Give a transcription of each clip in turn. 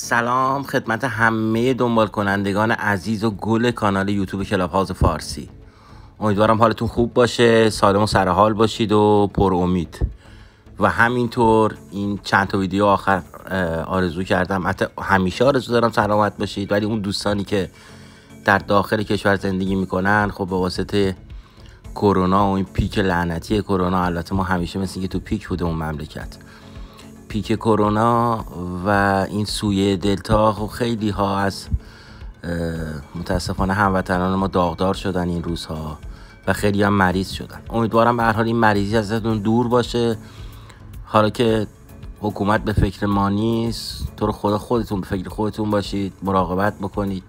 سلام خدمت همه دنبال کنندگان عزیز و گل کانال یوتیوب کلاب هاوس فارسی. امیدوارم حالتون خوب باشه، سالم و سرحال باشید و پر امید. و همینطور این چند تا ویدیو آخر آرزو کردم، حتی همیشه آرزو دارم سلامت باشید، ولی اون دوستانی که در داخل کشور زندگی میکنن خب به واسطه کرونا و این پیک لعنتی کرونا، البته ما همیشه مثل اینکه تو پیک بوده اون مملکت، پیک کرونا و این سویه دلتا، خب خیلی ها از متاسفانه هموطنان ما داغدار شدن این روزها و خیلی هم مریض شدن. امیدوارم به هر حال این مریضی ازتون دور باشه. حالا که حکومت به فکر ما نیست، تو رو خدا خودتون به فکر خودتون باشید، مراقبت بکنید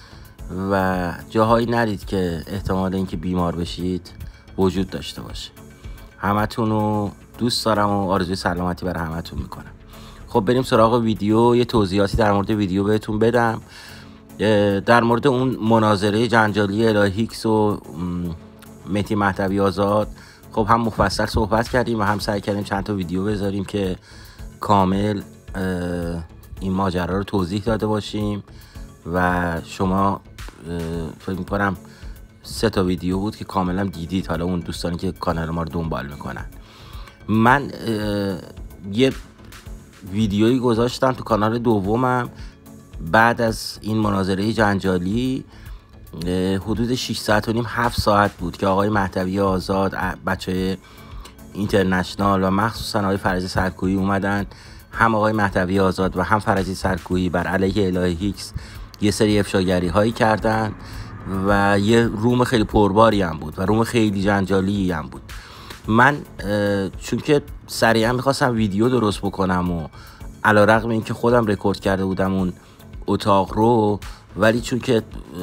و جاهایی نرید که احتمال اینکه بیمار بشید وجود داشته باشه. همتون رو دوست دارم و آرزوی سلامتی برای همتون میکنم. خب بریم سراغ ویدیو. یه توضیحاتی در مورد ویدیو بهتون بدم. در مورد اون مناظره جنجالی الهه هیکس و مهدی مهدوی آزاد خب هم مفصل صحبت کردیم و هم سعی کردیم چند تا ویدیو بذاریم که کامل این ماجرا رو توضیح داده باشیم و شما فکر میکنم 3 تا ویدیو بود که کاملا دیدید، حالا اون دوستانی که کانال ما رو دنبال میکنن. من یه ویدیویی گذاشتم تو کانال دومم بعد از این مناظره جنجالی، حدود 6 ساعت و نیم 7 ساعت بود که آقای مهدوی آزاد، بچه اینترنشنال و مخصوصا آقای فرجی سرکویی اومدن، هم آقای مهدوی آزاد و هم فرجی سرکویی بر علیه الهه هیکس یه سری افشاگری هایی کردن و یه روم خیلی پرباری هم بود و روم خیلی جنجالی هم بود. من چون که سریعا میخواستم ویدیو درست بکنم و علیرغم اینکه خودم رکورد کرده بودم اون اتاق رو، ولی چون که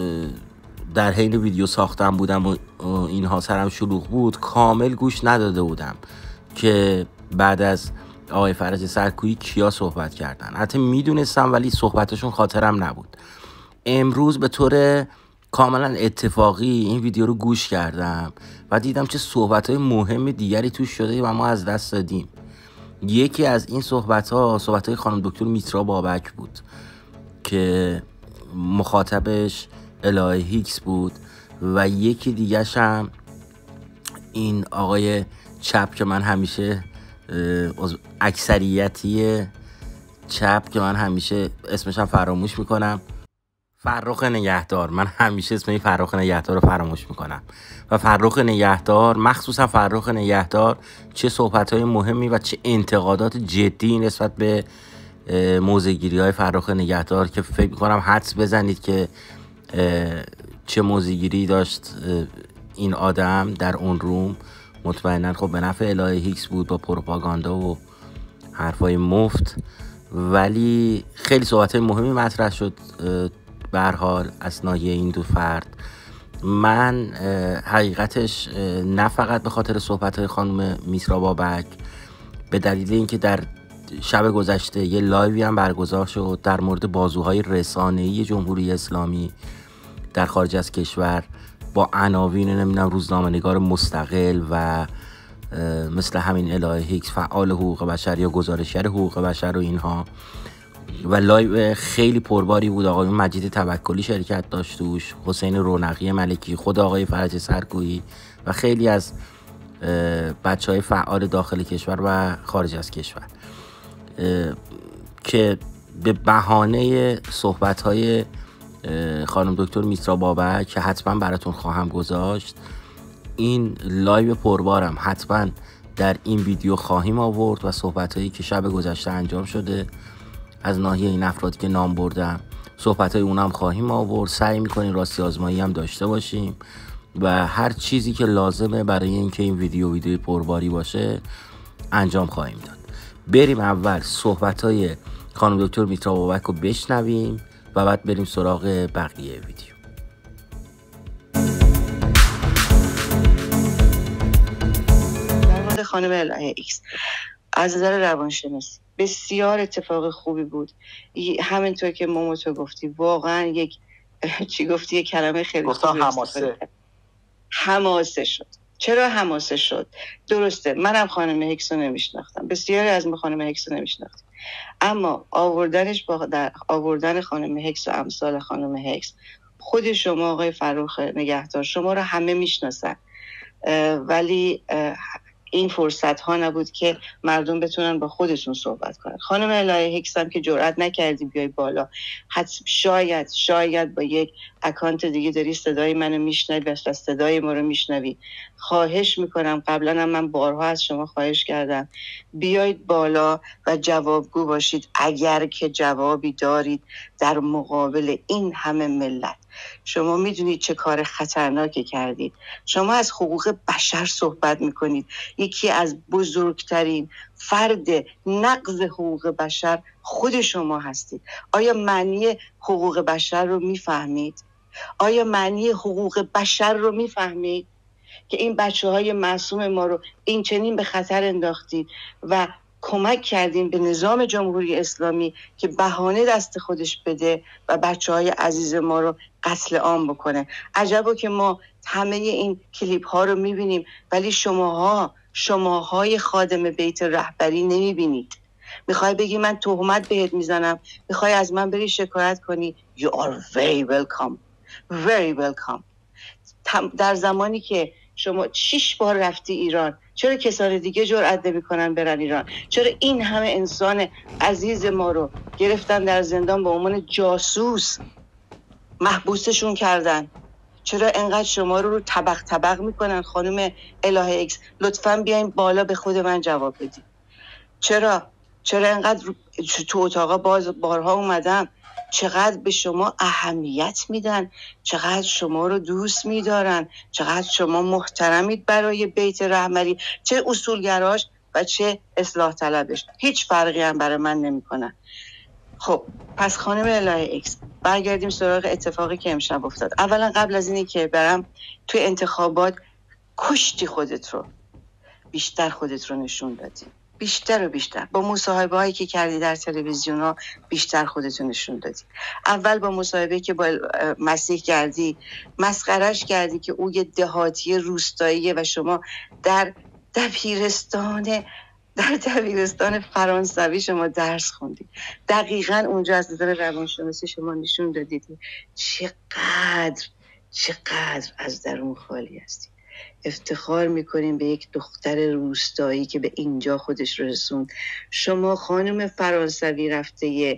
در حین ویدیو ساختم بودم و اینها سرم شلوغ بود، کامل گوش نداده بودم که بعد از آقای فرج سرکویی کیا صحبت کردن. حتی میدونستم ولی صحبتشون خاطرم نبود. امروز به طور کاملا اتفاقی این ویدیو رو گوش کردم و دیدم چه صحبت‌های مهم دیگری توش شده و ما از دست دادیم. یکی از این صحبت‌های خانم دکتر میترا بابک بود که مخاطبش الهه هیکس بود و یکی دیگه‌ش هم این آقای چپ که من همیشه اکثریتی چپ که من همیشه اسمشم فراموش میکنم، فرخ نگهدار. من همیشه اسم این فرخ نگهدار رو فراموش میکنم و فرخ نگهدار، مخصوصا فرخ نگهدار، چه صحبت‌های مهمی و چه انتقادات جدی نسبت به موضع‌گیری‌های فرخ نگهدار که فکر میکنم حدس بزنید که چه موضع‌گیری داشت این آدم در اون روم. مطمئنا خب به نفع الهه هیکس بود با پروپاگاندا و حرفای مفت، ولی خیلی صحبت‌های مهمی مطرح شد به هر حال از ناحیه این دو فرد. من حقیقتش نه فقط به خاطر صحبت‌های خانم میترا بابک، به دلیل اینکه در شب گذشته یه لایوی هم برگزار شد در مورد بازوهای رسانه‌ای جمهوری اسلامی در خارج از کشور با عناوین نمیدونم روزنامه‌نگار مستقل و مثل همین الهه هیکس فعال حقوق بشر یا گزارشگر حقوق بشر و اینها، و لایو خیلی پرباری بود. آقای مجید توکلی شرکت داشت توش، حسین رونقی ملکی، خود آقای فرج سرکویی و خیلی از بچهای فعال داخل کشور و خارج از کشور که به بهانه صحبت‌های خانم دکتر میترا بابک که حتما براتون خواهم گذاشت، این لایو پربارم حتما در این ویدیو خواهیم آورد و صحبت‌هایی که شب گذشته انجام شده از ناحیه این افرادی که نام بردم، صحبت‌های اونم خواهیم آورد. سعی می‌کنیم راستی آزمایی هم داشته باشیم و هر چیزی که لازمه برای اینکه این ویدیو پرباری باشه انجام خواهیم داد. بریم اول صحبت‌های خانم دکتر میترا بابک رو بشنویم و بعد بریم سراغ بقیه ویدیو. در مورد خانم الهه هیکس از نظر روانشناسی بسیار اتفاق خوبی بود. همینطور که موموتو گفتی، واقعا یک یک کلمه خیلی خوبی حماسه شد. چرا حماسه شد؟ درسته، منم خانم هیکس رو نمیشناختم، بسیاری از ما خانم هیکس رو نمیشناختیم، اما آوردن خانم هکس و امثال خانم هکس، خود شما آقای فروخ نگهدار شما رو همه میشناسن، ولی این فرصت ها نبود که مردم بتونن با خودشون صحبت کنن. خانم الهه هکس هم که جرئت نکردی بیای بالا، شاید با یک اکانت دیگه داری صدای منو میشنوی و صدای ما رو میشنوی، خواهش میکنم، قبلا هم من بارها از شما خواهش کردم بیایید بالا و جوابگو باشید اگر که جوابی دارید در مقابل این همه ملت. شما میدونید چه کار خطرناکی کردید. شما از حقوق بشر صحبت میکنید. یکی از بزرگترین فرد نقض حقوق بشر خود شما هستید. آیا معنی حقوق بشر رو میفهمید؟ آیا معنی حقوق بشر رو میفهمید؟ که این بچه‌های معصوم ما رو این چنین به خطر انداختید و کمک کردیم به نظام جمهوری اسلامی که بهانه دست خودش بده و بچه‌های عزیز ما رو قتل عام بکنه. عجبا که ما همه این کلیپ ها رو میبینیم ولی شماهای خادم بیت رهبری نمیبینید. میخوای بگی من تهمت بهت میزنم، میخوای از من بری شکایت کنی، you are very welcome, very welcome. در زمانی که شما 6 بار رفتی ایران، چرا کسان دیگه جرئت نمی‌کنن برن ایران؟ چرا این همه انسان عزیز ما رو گرفتن در زندان به عنوان جاسوس محبوسشون کردن؟ چرا انقدر شما رو طبق میکنن؟ خانم الهه اکس لطفاً بیاین بالا به خود من جواب بدید. چرا انقدر تو اتاقا بارها اومدم، چقدر به شما اهمیت میدن، چقدر شما رو دوست میدارن، چقدر شما محترمید برای بیت رهبری، چه اصولگراش و چه اصلاح طلبش، هیچ فرقی هم برای من نمیکنن. خب پس خانم الهه اکس برگردیم سراغ اتفاقی که امشب افتاد. اولا قبل از اینی که برم توی انتخابات، کشتی خودت رو، بیشتر خودت رو نشون دادی، بیشتر و بیشتر با مصاحبه هایی که کردی در تلویزیون ها بیشتر خودتون نشون دادی. اول با مصاحبه که با مسیح کردی، مسخرش کردی که او یه دهاتی روستاییه و شما در دبیرستان فرانسوی شما درس خوندی. دقیقاً اونجا از نظر روانشناسی شما نشون دادید چقدر از درون خالی هستی. افتخار میکنیم به یک دختر روستایی که به اینجا خودش رسوند. شما خانم فرانسوی رفته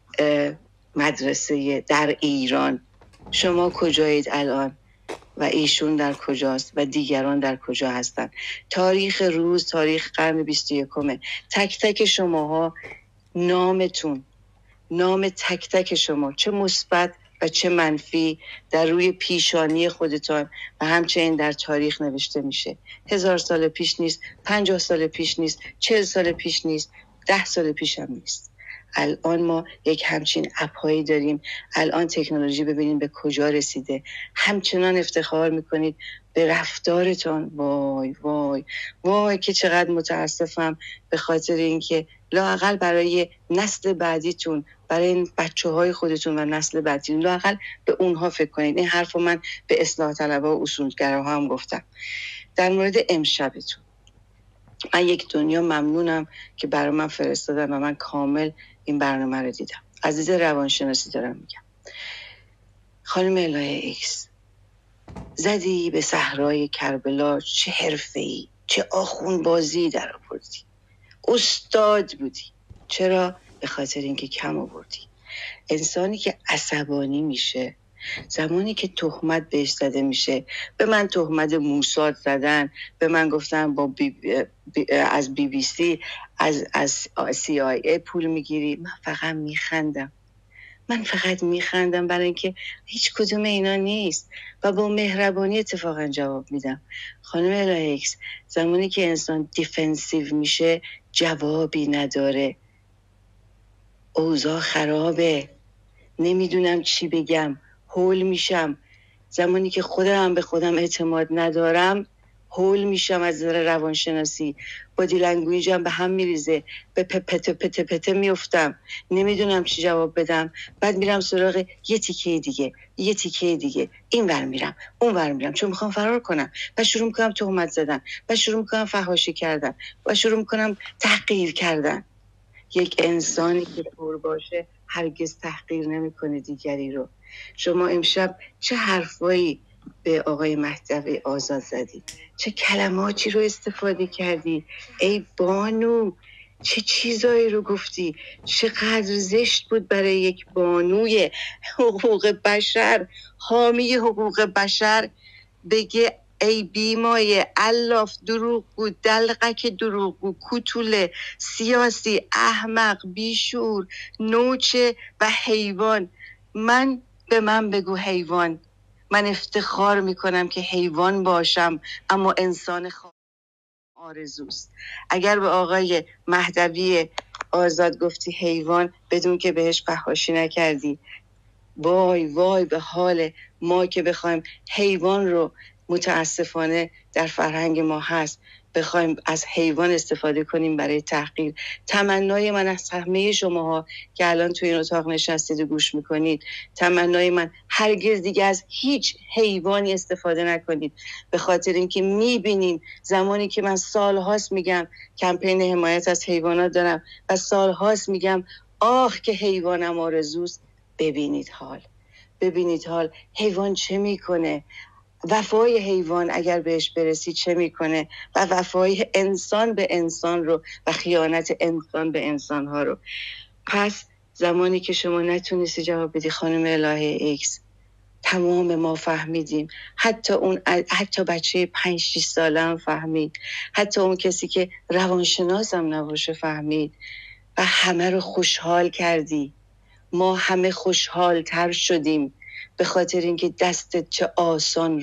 مدرسه در ایران، شما کجایید الان و ایشون در کجاست و دیگران در کجا هستن؟ تاریخ روز، تاریخ قرن 21، تک تک شماها، نامتون، نام تک تک شما، چه مثبت و چه منفی، در روی پیشانی خودتان و همچنین در تاریخ نوشته میشه. 1000 سال پیش نیست، 50 سال پیش نیست، 40 سال پیش نیست، 10 سال پیش هم نیست. الان ما یک همچین اپ‌هایی داریم. الان تکنولوژی ببینید به کجا رسیده. همچنان افتخار میکنید به رفتارتان. وای وای وای که چقدر متاسفم به خاطر اینکه لااقل برای نسل بعدیتون، برای این بچه‌های خودتون و نسل بعدیتون لااقل به اونها فکر کنید. این حرفو من به اصلاح طلبها و اصولگراها هم گفتم. در مورد امشبتون، من یک دنیا ممنونم که برای من فرستادن و من کامل این برنامه رو دیدم. عزیز روانشناسی دارم میگم، خانم الهه اکس زدی به صحرای کربلا، چه حرفه‌ای، چه آخون بازی در آوردی، استاد بودی. چرا؟ به خاطر اینکه کم آوردی. انسانی که عصبانی میشه زمانی که تهمت بهش زده میشه، به من تهمت موساد زدن، به من گفتن با از بی بی سی، از سی آی ای پول میگیری، من فقط میخندم برای اینکه هیچ کدوم اینا نیست و با مهربانی اتفاقا جواب میدم. خانم الهه اکس، زمانی که انسان دیفنسیو میشه جوابی نداره، اوضاع خرابه، نمیدونم چی بگم، هول میشم. زمانی که خودم به خودم اعتماد ندارم هول میشم از نظر روانشناسی، بادی لنگویجم به هم میریزه، به پته میافتم، نمیدونم چی جواب بدم. بعد میرم سراغ یه تیکه دیگه، این ور میرم اون ور میرم، چون میخوام فرار کنم و شروع میکنم تهمت زدن و شروع میکنم فحاشی کردن و شروع میکنم تحقیر کردن. یک انسانی که پر باشه هرگز تحقیر نمیکنه دیگری رو. شما امشب چه حرفایی به آقای مهدوی آزاد زدی، چه کلماتی رو استفاده کردی ای بانو، چه چیزایی رو گفتی، چقدر زشت بود برای یک بانوی حقوق بشر، حامی حقوق بشر بگه ای بیمای الاف دروغگو، دلقک دروغگو، کوتوله، سیاسی، احمق، بیشور، نوچه و حیوان. به من بگو حیوان. من افتخار میکنم که حیوان باشم اما انسان آرزوست. اگر به آقای مهدوی آزاد گفتی حیوان بدون که بهش فحاشی نکردی، وای وای به حال ما که بخوایم حیوان رو، متاسفانه در فرهنگ ما هست، بخوایم از حیوان استفاده کنیم برای تحقیر. تمنای من از همه شماها که الان تو این اتاق نشستید و گوش میکنید، تمنای من هرگز دیگه از هیچ حیوانی استفاده نکنید، به خاطر اینکه میبینیم زمانی که من سالهاست میگم کمپین حمایت از حیوانات دارم و سالهاست میگم آخ که حیوانم آرزوست، ببینید حال حیوان چه میکنه، وفای حیوان اگر بهش برسی چه میکنه و وفای انسان به انسان رو و خیانت انسان به انسان ها رو. پس زمانی که شما نتونستی جواب بدی خانم الهه ایکس، تمام ما فهمیدیم، حتی بچه 5-6 ساله هم فهمید، حتی اون کسی که روانشناس هم نباشه فهمید و همه رو خوشحال کردی. ما همه خوشحال تر شدیم به خاطر اینکه دستت چه آسان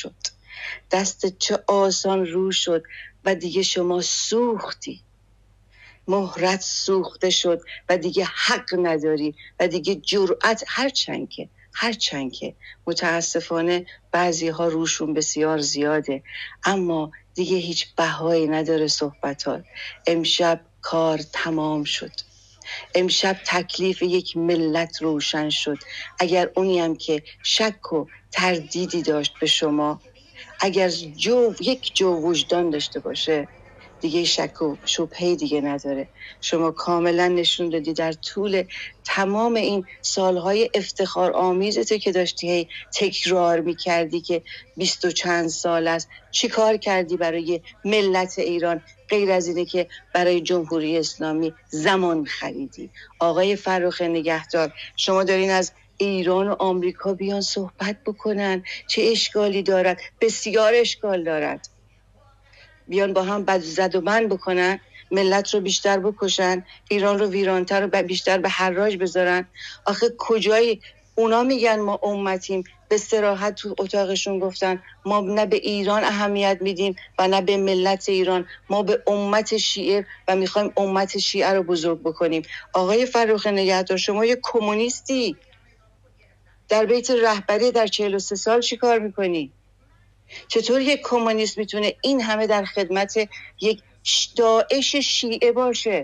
رو شد و دیگه شما سوختی، مهرت سوخته شد و دیگه حق نداری و دیگه جرأت، هرچند که متاسفانه بعضی ها روشون بسیار زیاده، اما دیگه هیچ بهایی نداره صحبتات. امشب کار تمام شد، امشب تکلیف یک ملت روشن شد. اگر اونی هم که شک و تردیدی داشت به شما، اگر یک جو وجدان داشته باشه، دیگه شک و شبهه‌ای دیگه نداره. شما کاملا نشون دادی در طول تمام این سالهای افتخار آمیزته که داشتی تکرار میکردی که 20 و چند سال است، چی کار کردی برای ملت ایران غیر از اینه که برای جمهوری اسلامی زمان خریدی. آقای فرخ نگهدار، شما دارین از ایران و آمریکا بیان صحبت بکنن، چه اشکالی دارد؟ بسیار اشکال دارد. بیان با هم بد زد و بند بکنن، ملت رو بیشتر بکشن، ایران رو ویرانتر و بیشتر به حراج بذارن. آخه کجایی اونا میگن ما امتیم، به صراحت تو اتاقشون گفتن ما نه به ایران اهمیت میدیم و نه به ملت ایران، ما به امت شیعه و میخوایم امت شیعه رو بزرگ بکنیم. آقای فرخ نگهدار، شما یه کمونیستی، در بیت رهبری در 43 سال چی کار میکنی؟ چطور یک کمونیست میتونه این همه در خدمت یک داعش شیعه باشه؟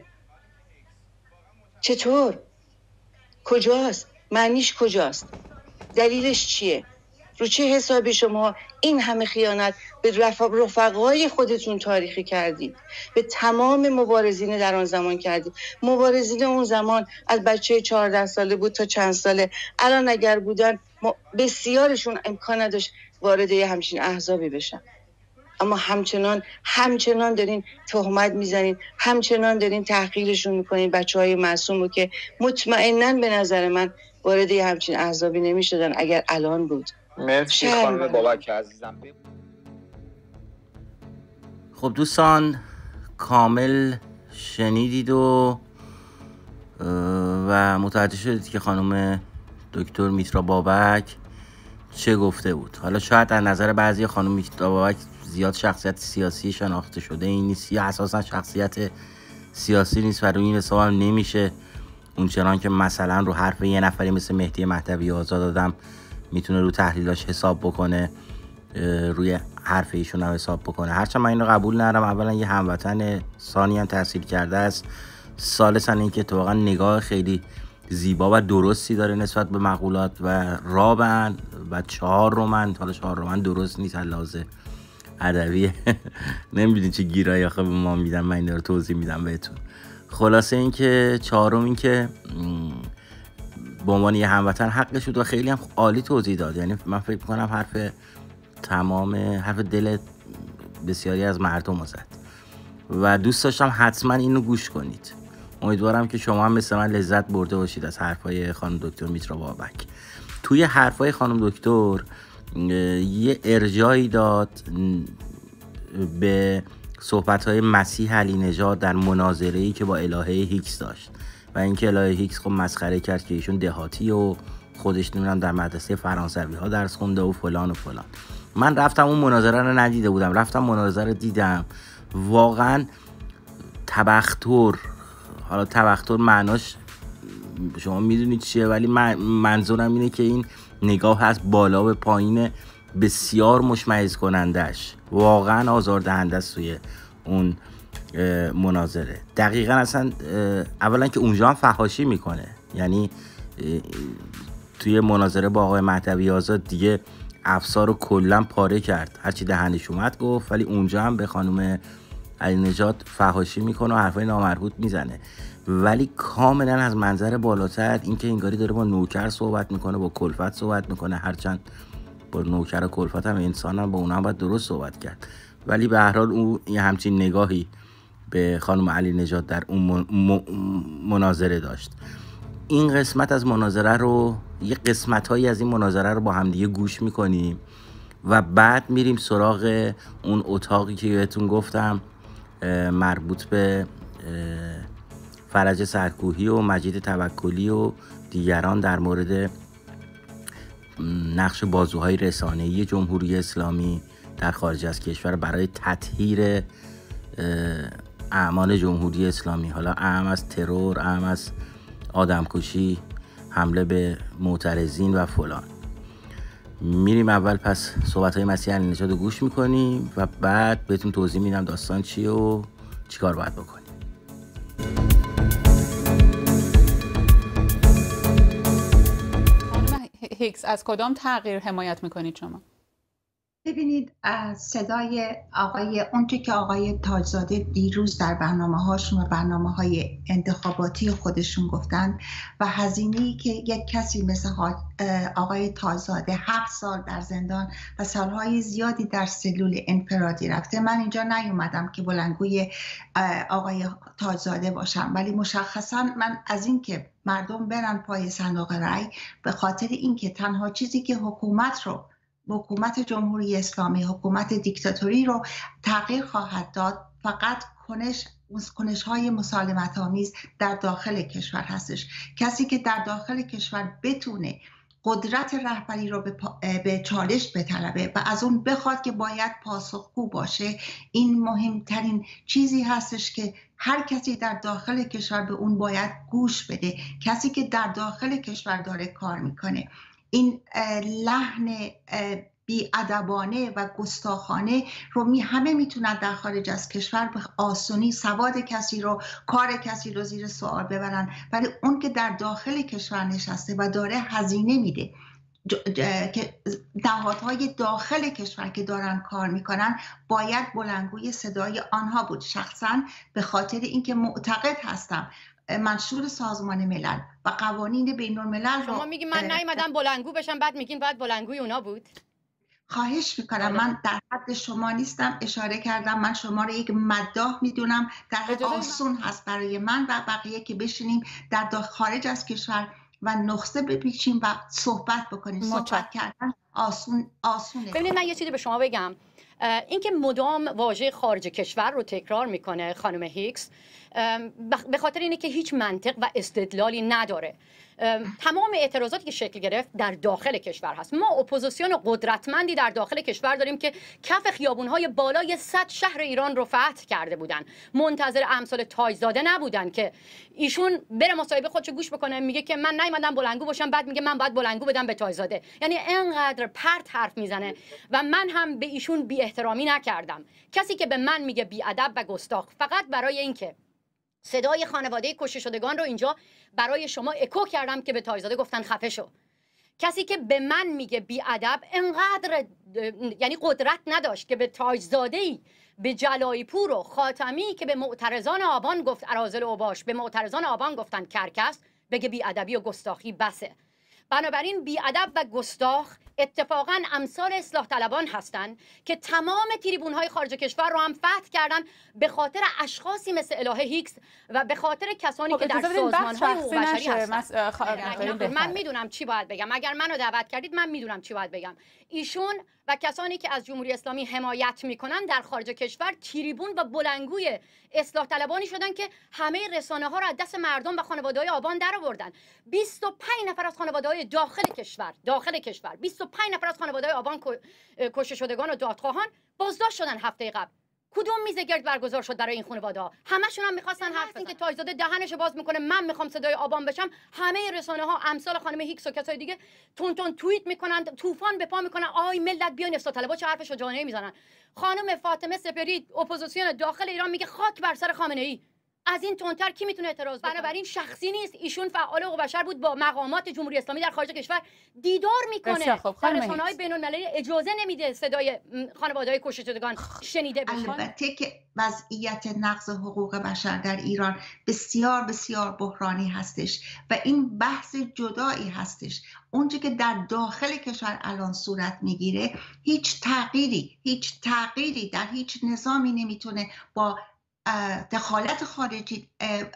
چطور؟ کجاست؟ معنیش کجاست؟ دلیلش چیه؟ رو چه حسابی شما این همه خیانت به رفقای خودتون تاریخی کردید؟ به تمام مبارزین در آن زمان کردید. مبارزین اون زمان از بچه 14 ساله بود تا چند ساله، الان اگر بودن بسیارشون امکان نداشت وارد همچین احزابی بشن، اما همچنان دارین تهمت میزنین، همچنان دارین تحقیرشون میکنین، بچهای معصوم رو که مطمئناً به نظر من وارد همچین احزابی نمیشدن اگر الان بود. مرسی خانم بابک عزیزم. خب دوستان، کامل شنیدید و متوجه شدید که خانم دکتر میترا بابک چه گفته بود. حالا شاید از نظر بعضی خانم میترا بابک زیاد شخصیت سیاسی شناخته شده این نیست، یا اساسا شخصیت سیاسی نیست و روی این حساب هم نمیشه اونچنان که مثلا رو حرف یه نفری مثل مهدی مهدوی آزاد آدم میتونه رو تحلیلاش حساب بکنه، روی حرف ایشون هم حساب بکنه. هرچند من اینو قبول ندارم، اولا یه هموطن، ثانیاً تحصیل کرده است، ثالثاً اینکه اتفاقا نگاه خیلی زیبا و درستی داره نسبت به مقولات و رابن و 4 رومن. حالا 4 رومن درست نیست لحاظ ادبی نمیدونین چه گیرایی آخه به ما میدن، من این رو توضیح میدم بهتون. خلاصه این که چهارم این که به عنوان یه هموطن حقش بود و خیلی هم عالی توضیح داد. یعنی من فکر می‌کنم حرف دل بسیاری از مردم زد و دوست داشتم حتما اینو گوش کنید. امیدوارم که شما هم مثل من لذت برده باشید از حرفای خانم دکتر میترا بابک. توی حرفای خانم دکتر یه ارجاعی داد به صحبت‌های مسیح علی نژاد در مناظره‌ای که با الهه هیکس داشت و اینکه الهه هیکس خب مسخره کرد که ایشون دهاتی و خودش نمیدونم در مدرسه فرانسوی‌ها درس خونده و فلان و فلان. من رفتم اون مناظره رو ندیده بودم، رفتم مناظره دیدم. واقعا تبختر، حالا تبختر معناش شما میدونید چیه، ولی منظورم اینه که این نگاه هست بالا به پایین بسیار مشمئز کنندش، واقعا آزاردهنده است توی اون مناظره. دقیقا اصلا اولا که اونجا هم فحاشی میکنه، یعنی توی مناظره با آقای مهدوی آزاد دیگه افسار رو کلا پاره کرد، هرچی دهنش اومد گفت، ولی اونجا هم به خانم علی نژاد فحاشی میکنه و حرفای نامربوط میزنه، ولی کاملا از منظر بالاتر. این که انگاری داره با نوکر صحبت میکنه، با کلفت صحبت میکنه، هرچند با نوکر و کلفت هم انسان هم با اونها هم باید درست صحبت کرد، ولی به هر حال اون یه همچین نگاهی به خانم علی نژاد در اون مناظره داشت. این قسمت از مناظره رو، یه قسمت‌هایی از این مناظره رو با هم دیگه گوش میکنیم و بعد میریم سراغ اون اتاقی که بهتون گفتم مربوط به فرج سرکوهی و مجید توکلی و دیگران در مورد نقش بازوهای رسانه‌ای جمهوری اسلامی در خارج از کشور برای تطهیر اعمال جمهوری اسلامی، حالا اعم از ترور، اعم از آدمکشی، حمله به معترضین و فلان. میریم اول پس صحبت‌های مسیح علی نژاد رو گوش میکنیم و بعد بهتون توضیح میدم داستان چیه و چیکار باید بکنیم. خانم هیکس، از کدام تغییر حمایت میکنید شما؟ ببینید، صدای اونچه که آقای تاجزاده دیروز در برنامه‌هاشون و برنامه‌های انتخاباتی خودشون گفتن و هزینه‌ای که یک کسی مثل آقای تاجزاده 7 سال در زندان و سالهای زیادی در سلول انفرادی رفته. من اینجا نیومدم که بلندگوی آقای تاجزاده باشم، ولی مشخصا من از این که مردم برن پای صندوق رای به خاطر اینکه تنها چیزی که حکومت جمهوری اسلامی، حکومت دیکتاتوری رو تغییر خواهد داد فقط کنش‌های مسالمت آمیز در داخل کشور هستش. کسی که در داخل کشور بتونه قدرت رهبری رو به چالش بطلبه و از اون بخواد که باید پاسخگو باشه، این مهمترین چیزی هستش که هر کسی در داخل کشور به اون باید گوش بده. کسی که در داخل کشور داره کار میکنه، این لحن بی‌ادبانه و گستاخانه رو همه میتونن در خارج از کشور به آسونی سواد کسی رو، کار کسی رو زیر سوال ببرن، ولی اون که در داخل کشور نشسته و داره هزینه میده که نهادهای داخل کشور که دارن کار میکنن باید بلندگوی صدای آنها بود. شخصا به خاطر اینکه معتقد هستم منشور سازمان ملل و قوانین بین الملل شما میگی من نیومدم بلندگو بشم، بعد میگین باید بلندگوی اونا بود. خواهش میکنم، من در حد شما نیستم، اشاره کردم، من شما رو یک مداح میدونم، در آسون هست برای من و بقیه که بشینیم در خارج از کشور و نقطه بپیچیم و صحبت بکنیم. صحبت کردن آسونه. ببینید من یه چیزی به شما بگم، اینکه مدام واژه خارج کشور رو تکرار میکنه خانم هیکس به خاطر اینه که هیچ منطق و استدلالی نداره. تمام اعتراضاتی که شکل گرفت در داخل کشور هست. ما اپوزیسیون قدرتمندی در داخل کشور داریم که کف خیابون‌های بالای 100 شهر ایران رو فتح کرده بودن. منتظر امثال تاجزاده نبودن که ایشون بره مصاحبه خودشو گوش بکنه، میگه که من نیومدم بلندگو باشم، بعد میگه من باید بلندگو بدم به تاجزاده. یعنی اینقدر پرت حرف میزنه و من هم به ایشون بی احترامی نکردم. کسی که به من میگه بی ادب و گستاخ فقط برای اینکه صدای خانواده کشته شدگان رو اینجا برای شما اکو کردم که به تاجزاده گفتن خفه شو. کسی که به من میگه بیادب انقدر یعنی قدرت نداشت که به تاجزاده‌ای به جلایپور و خاتمی که به معترضان آبان گفت اراذل اوباش، به معترضان آبان گفتن کرکس، بگه بیادبی و گستاخی بسه. بنابراین بیادب و گستاخ اتفاقا امثال اصلاح طلبان هستند که تمام تریبون‌های خارج کشور رو هم فتح کردن به خاطر اشخاصی مثل الهه هیکس و به خاطر کسانی که در سازمان‌های حقوق بشری هستن. من میدونم چی باید بگم. اگر منو دعوت کردید من میدونم چی باید بگم. ایشون و کسانی که از جمهوری اسلامی حمایت میکنن در خارج کشور تریبون و بلندگوی اصلاح طلبانی شدن که همه رسانه ها رو از دست مردم و خانواده‌های آبان در آوردن. 25 نفر از خانواده‌های داخل کشور 25 نفر از خانواده‌های آبان کشته شدگان و دادخواهان بازداشت شدن هفته قبل. کدوم میز گرد برگزار شد برای این خانواده‌ها؟ همشون هم می‌خواستن حرف بزنن که تاجزاده دهنشو باز میکنه من میخوام صدای آبان بشم، همه رسانه‌ها امثال خانم هیکس و کسای دیگه تون توییت میکنن، طوفان به پا میکنن، آی ملت بیاین اصلاح طلبا چه حرف شجاعانه میزنن. خانم فاطمه سپری اپوزیسیون داخل ایران میگه خاک بر سر خامنه‌ای. از این تندتر کی میتونه اعتراض کنه؟ بنابراین شخصی نیست، ایشون فعال حقوق بشر بود، با مقامات جمهوری اسلامی در خارج کشور دیدار میکنه. در رسانه‌های بین‌المللی اجازه نمیده صدای خانواده‌های کشته شدگان شنیده بشه. البته که وضعیت نقض حقوق بشر در ایران بسیار بسیار بحرانی هستش و این بحث جدایی هستش. اونچه که در داخل کشور الان صورت میگیره هیچ تغییری در هیچ نظامی نمیتونه با دخالت خارجی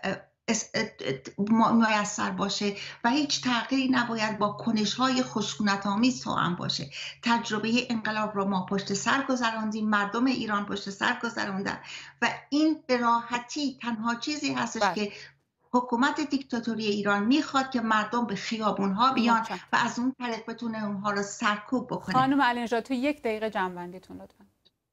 میسر باشه و هیچ تغییری نباید با کنش‌های خشونت‌آمیز توأم باشه. تجربه انقلاب رو ما پشت سر گذراندیم، مردم ایران پشت سر گذراندن و این به راحتی تنها چیزی هستش که حکومت دیکتاتوری ایران میخواد که مردم به خیابون‌ها بیان و از اون طریق بتونه اونها رو سرکوب بکنه. خانم علی نژاد تو 1 دقیقه جمع‌بندیتون لطفاً.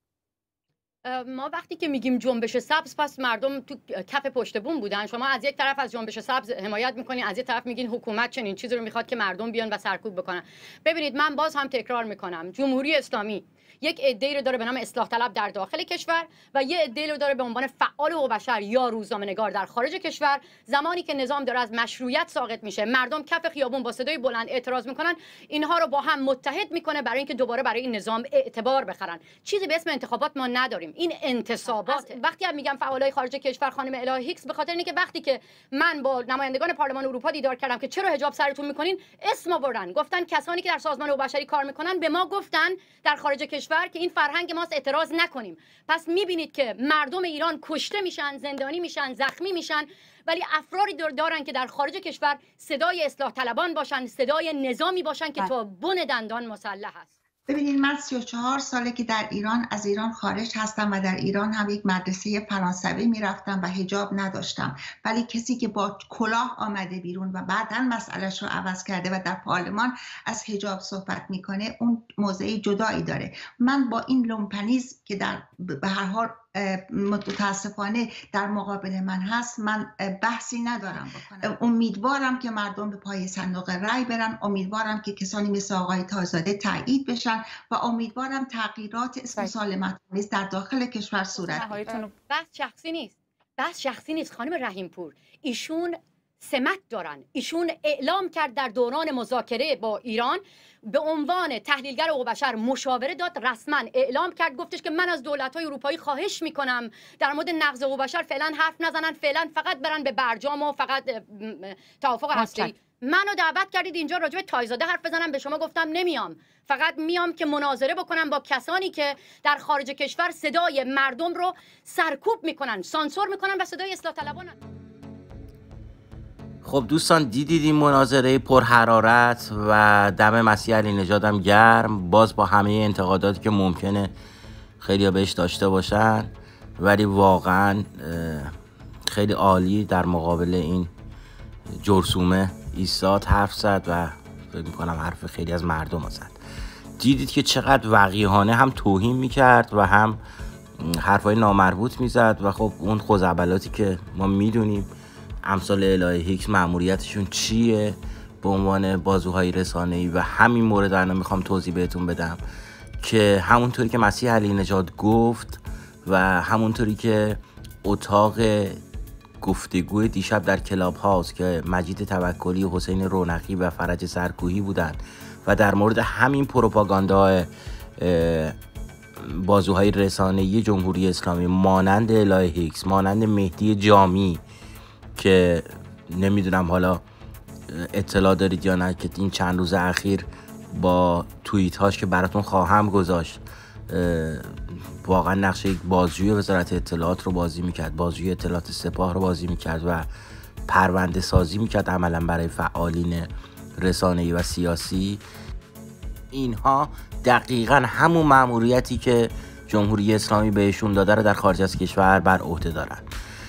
ما وقتی که میگیم جنبش سبز پس مردم تو کف پشت بوم بودن. شما از یک طرف از جنبش سبز حمایت میکنین، از یک طرف میگین حکومت چنین چیزی رو میخواد که مردم بیان و سرکوب بکنن. ببینید من باز هم تکرار میکنم، جمهوری اسلامی یک عده‌ای رو داره به نام اصلاح طلب در داخل کشور و یک عده‌ای رو داره به عنوان فعال حقوق بشر یا روزنامه‌نگار در خارج کشور. زمانی که نظام داره از مشروعیت ساقط میشه، مردم کف خیابون با صدای بلند اعتراض میکنن، اینها رو با هم متحد میکنه برای اینکه دوباره برای این نظام اعتبار بخرن. چیزی به اسم انتخابات ما نداریم، این انتصابات. وقتی هم میگم فعالای خارج کشور خانم الهه هیکس، به خاطر اینکه وقتی که من با نمایندگان پارلمان اروپا دیدار کردم که چرا حجاب سرتون میکنین، اسم آوردن، گفتن کسانی که در سازمان حقوق بشری کار میکنن به ما گفتن در خارج کشور که این فرهنگ ماست، اعتراض نکنیم. پس میبینید که مردم ایران کشته میشن، زندانی میشن، زخمی میشن، ولی افرادی دارن که در خارج کشور صدای اصلاح طلبان باشن، صدای نظامی باشن که تا بن دندان مسلح است. ببینید من 34 ساله که در ایران از ایران خارج هستم و در ایران هم یک مدرسه فرانسوی میرفتم و حجاب نداشتم، ولی کسی که با کلاه آمده بیرون و بعداً مسئلهش رو عوض کرده و در پارلمان از حجاب صحبت میکنه، اون موضع جدایی داره. من با این لومپنیزم که در به هر حال متاسفانه در مقابل من هست، من بحثی ندارم بکنم. امیدوارم که مردم به پای صندوق رای برن، امیدوارم که کسانی مثل آقای تاجزاده تایید بشن و امیدوارم تغییرات اسم سالمت‌آمیز در داخل کشور صورت بگیره. بحث شخصی نیست خانم رحیم‌پور. ایشون سمت دارن. ایشون اعلام کرد در دوران مذاکره با ایران به عنوان تحلیلگر حقوق بشر مشاوره داد، رسما اعلام کرد، گفتش که من از دولت‌های اروپایی خواهش میکنم در مورد نقض حقوق بشر فعلا حرف نزنن، فعلا فقط برن به برجام و فقط توافق هسته‌ای. منو دعوت کردید اینجا راجع به تاجزاده حرف بزنم، به شما گفتم نمیام، فقط میام که مناظره بکنم با کسانی که در خارج کشور صدای مردم رو سرکوب میکنن، سانسور میکنن و صدای اصلاح طلبان. خب دوستان دیدید این مناظره پر حرارت و دم مسیح علی نژاد هم گرم، باز با همه انتقاداتی که ممکنه خیلی بهش داشته باشن، ولی واقعا خیلی عالی در مقابل این جرثومه ایستاد، حرف زد و فکر میکنم حرف خیلی از مردم زد. دیدید که چقدر وقیحانه هم توهین میکرد و هم حرفای نامربوط میزد و خب اون خزعبلاتی که ما میدونیم امثال الهه هیکس مأموریتشون چیه به عنوان بازوهای رسانه‌ای و همین مورد الان میخوام توضیح بهتون بدم که همونطوری که مسیح علی نژاد گفت و همونطوری که اتاق گفتگوی دیشب در کلاب هاوس که مجید توکلی، حسین رونقی و فرج سرکوهی بودن و در مورد همین پروپاگاندا بازوهای رسانه‌ای جمهوری اسلامی مانند الهه هیکس، مانند مهدی جامی که نمیدونم حالا اطلاع دارید یا نه که این چند روز اخیر با توییت هاش که براتون خواهم گذاشت واقعا نقش یک بازجوی وزارت اطلاعات رو بازی میکرد، بازجوی اطلاعات سپاه رو بازی میکرد و پرونده سازی میکرد عملا برای فعالین رسانه‌ای و سیاسی. اینها دقیقاً همون مأموریتی که جمهوری اسلامی بهشون داده رو در خارج از کشور بر عهده دارن.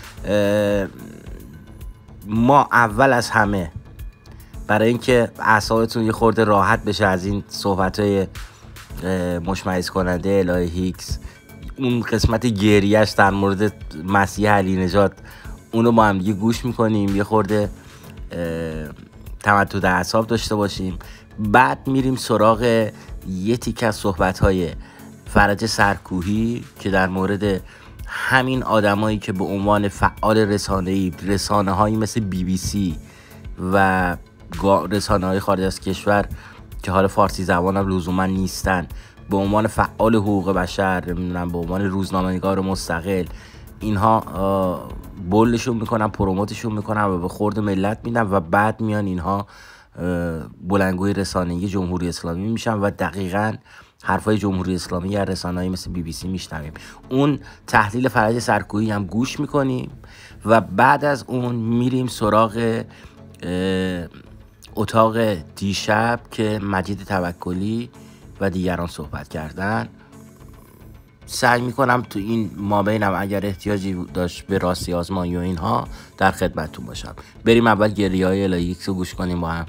ما اول از همه برای اینکه اعصابتون یه خورده راحت بشه از این صحبت‌های مشمئز کننده الهه هیکس، اون قسمت گریهش در مورد مسیح علی نژاد اونو با هم دیگه گوش میکنیم، یه خورده تمدد اعصاب داشته باشیم. بعد میریم سراغ یه تیکه از صحبت‌های فرج سرکوهی که در مورد همین آدمایی که به عنوان فعال رسانه‌ای، رسانه‌هایی مثل BBC و رسانه‌های خارج از کشور که حالا فارسی زبان هم لزوما نیستن، به عنوان فعال حقوق بشر، نمیدونم به عنوان روزنامه‌نگار مستقل، اینها بولشون میکنن، پروموتشون میکنن و به خورد ملت میدن و بعد میان اینها بلندگوی رسانه‌ای جمهوری اسلامی میشن و دقیقاً حرفای جمهوری اسلامی یا رسانه‌ای مثل BBC میشنویم. اون تحلیل فرج سرکوهی هم گوش میکنیم و بعد از اون میریم سراغ اتاق دیشب که مجید توکلی و دیگران صحبت کردن. سعی میکنم تو این مابینم اگر احتیاجی داشت به راستی آزمایی و اینها در خدمتتون باشم. بریم اول گریه‌های الهه هیکس رو گوش کنیم با هم.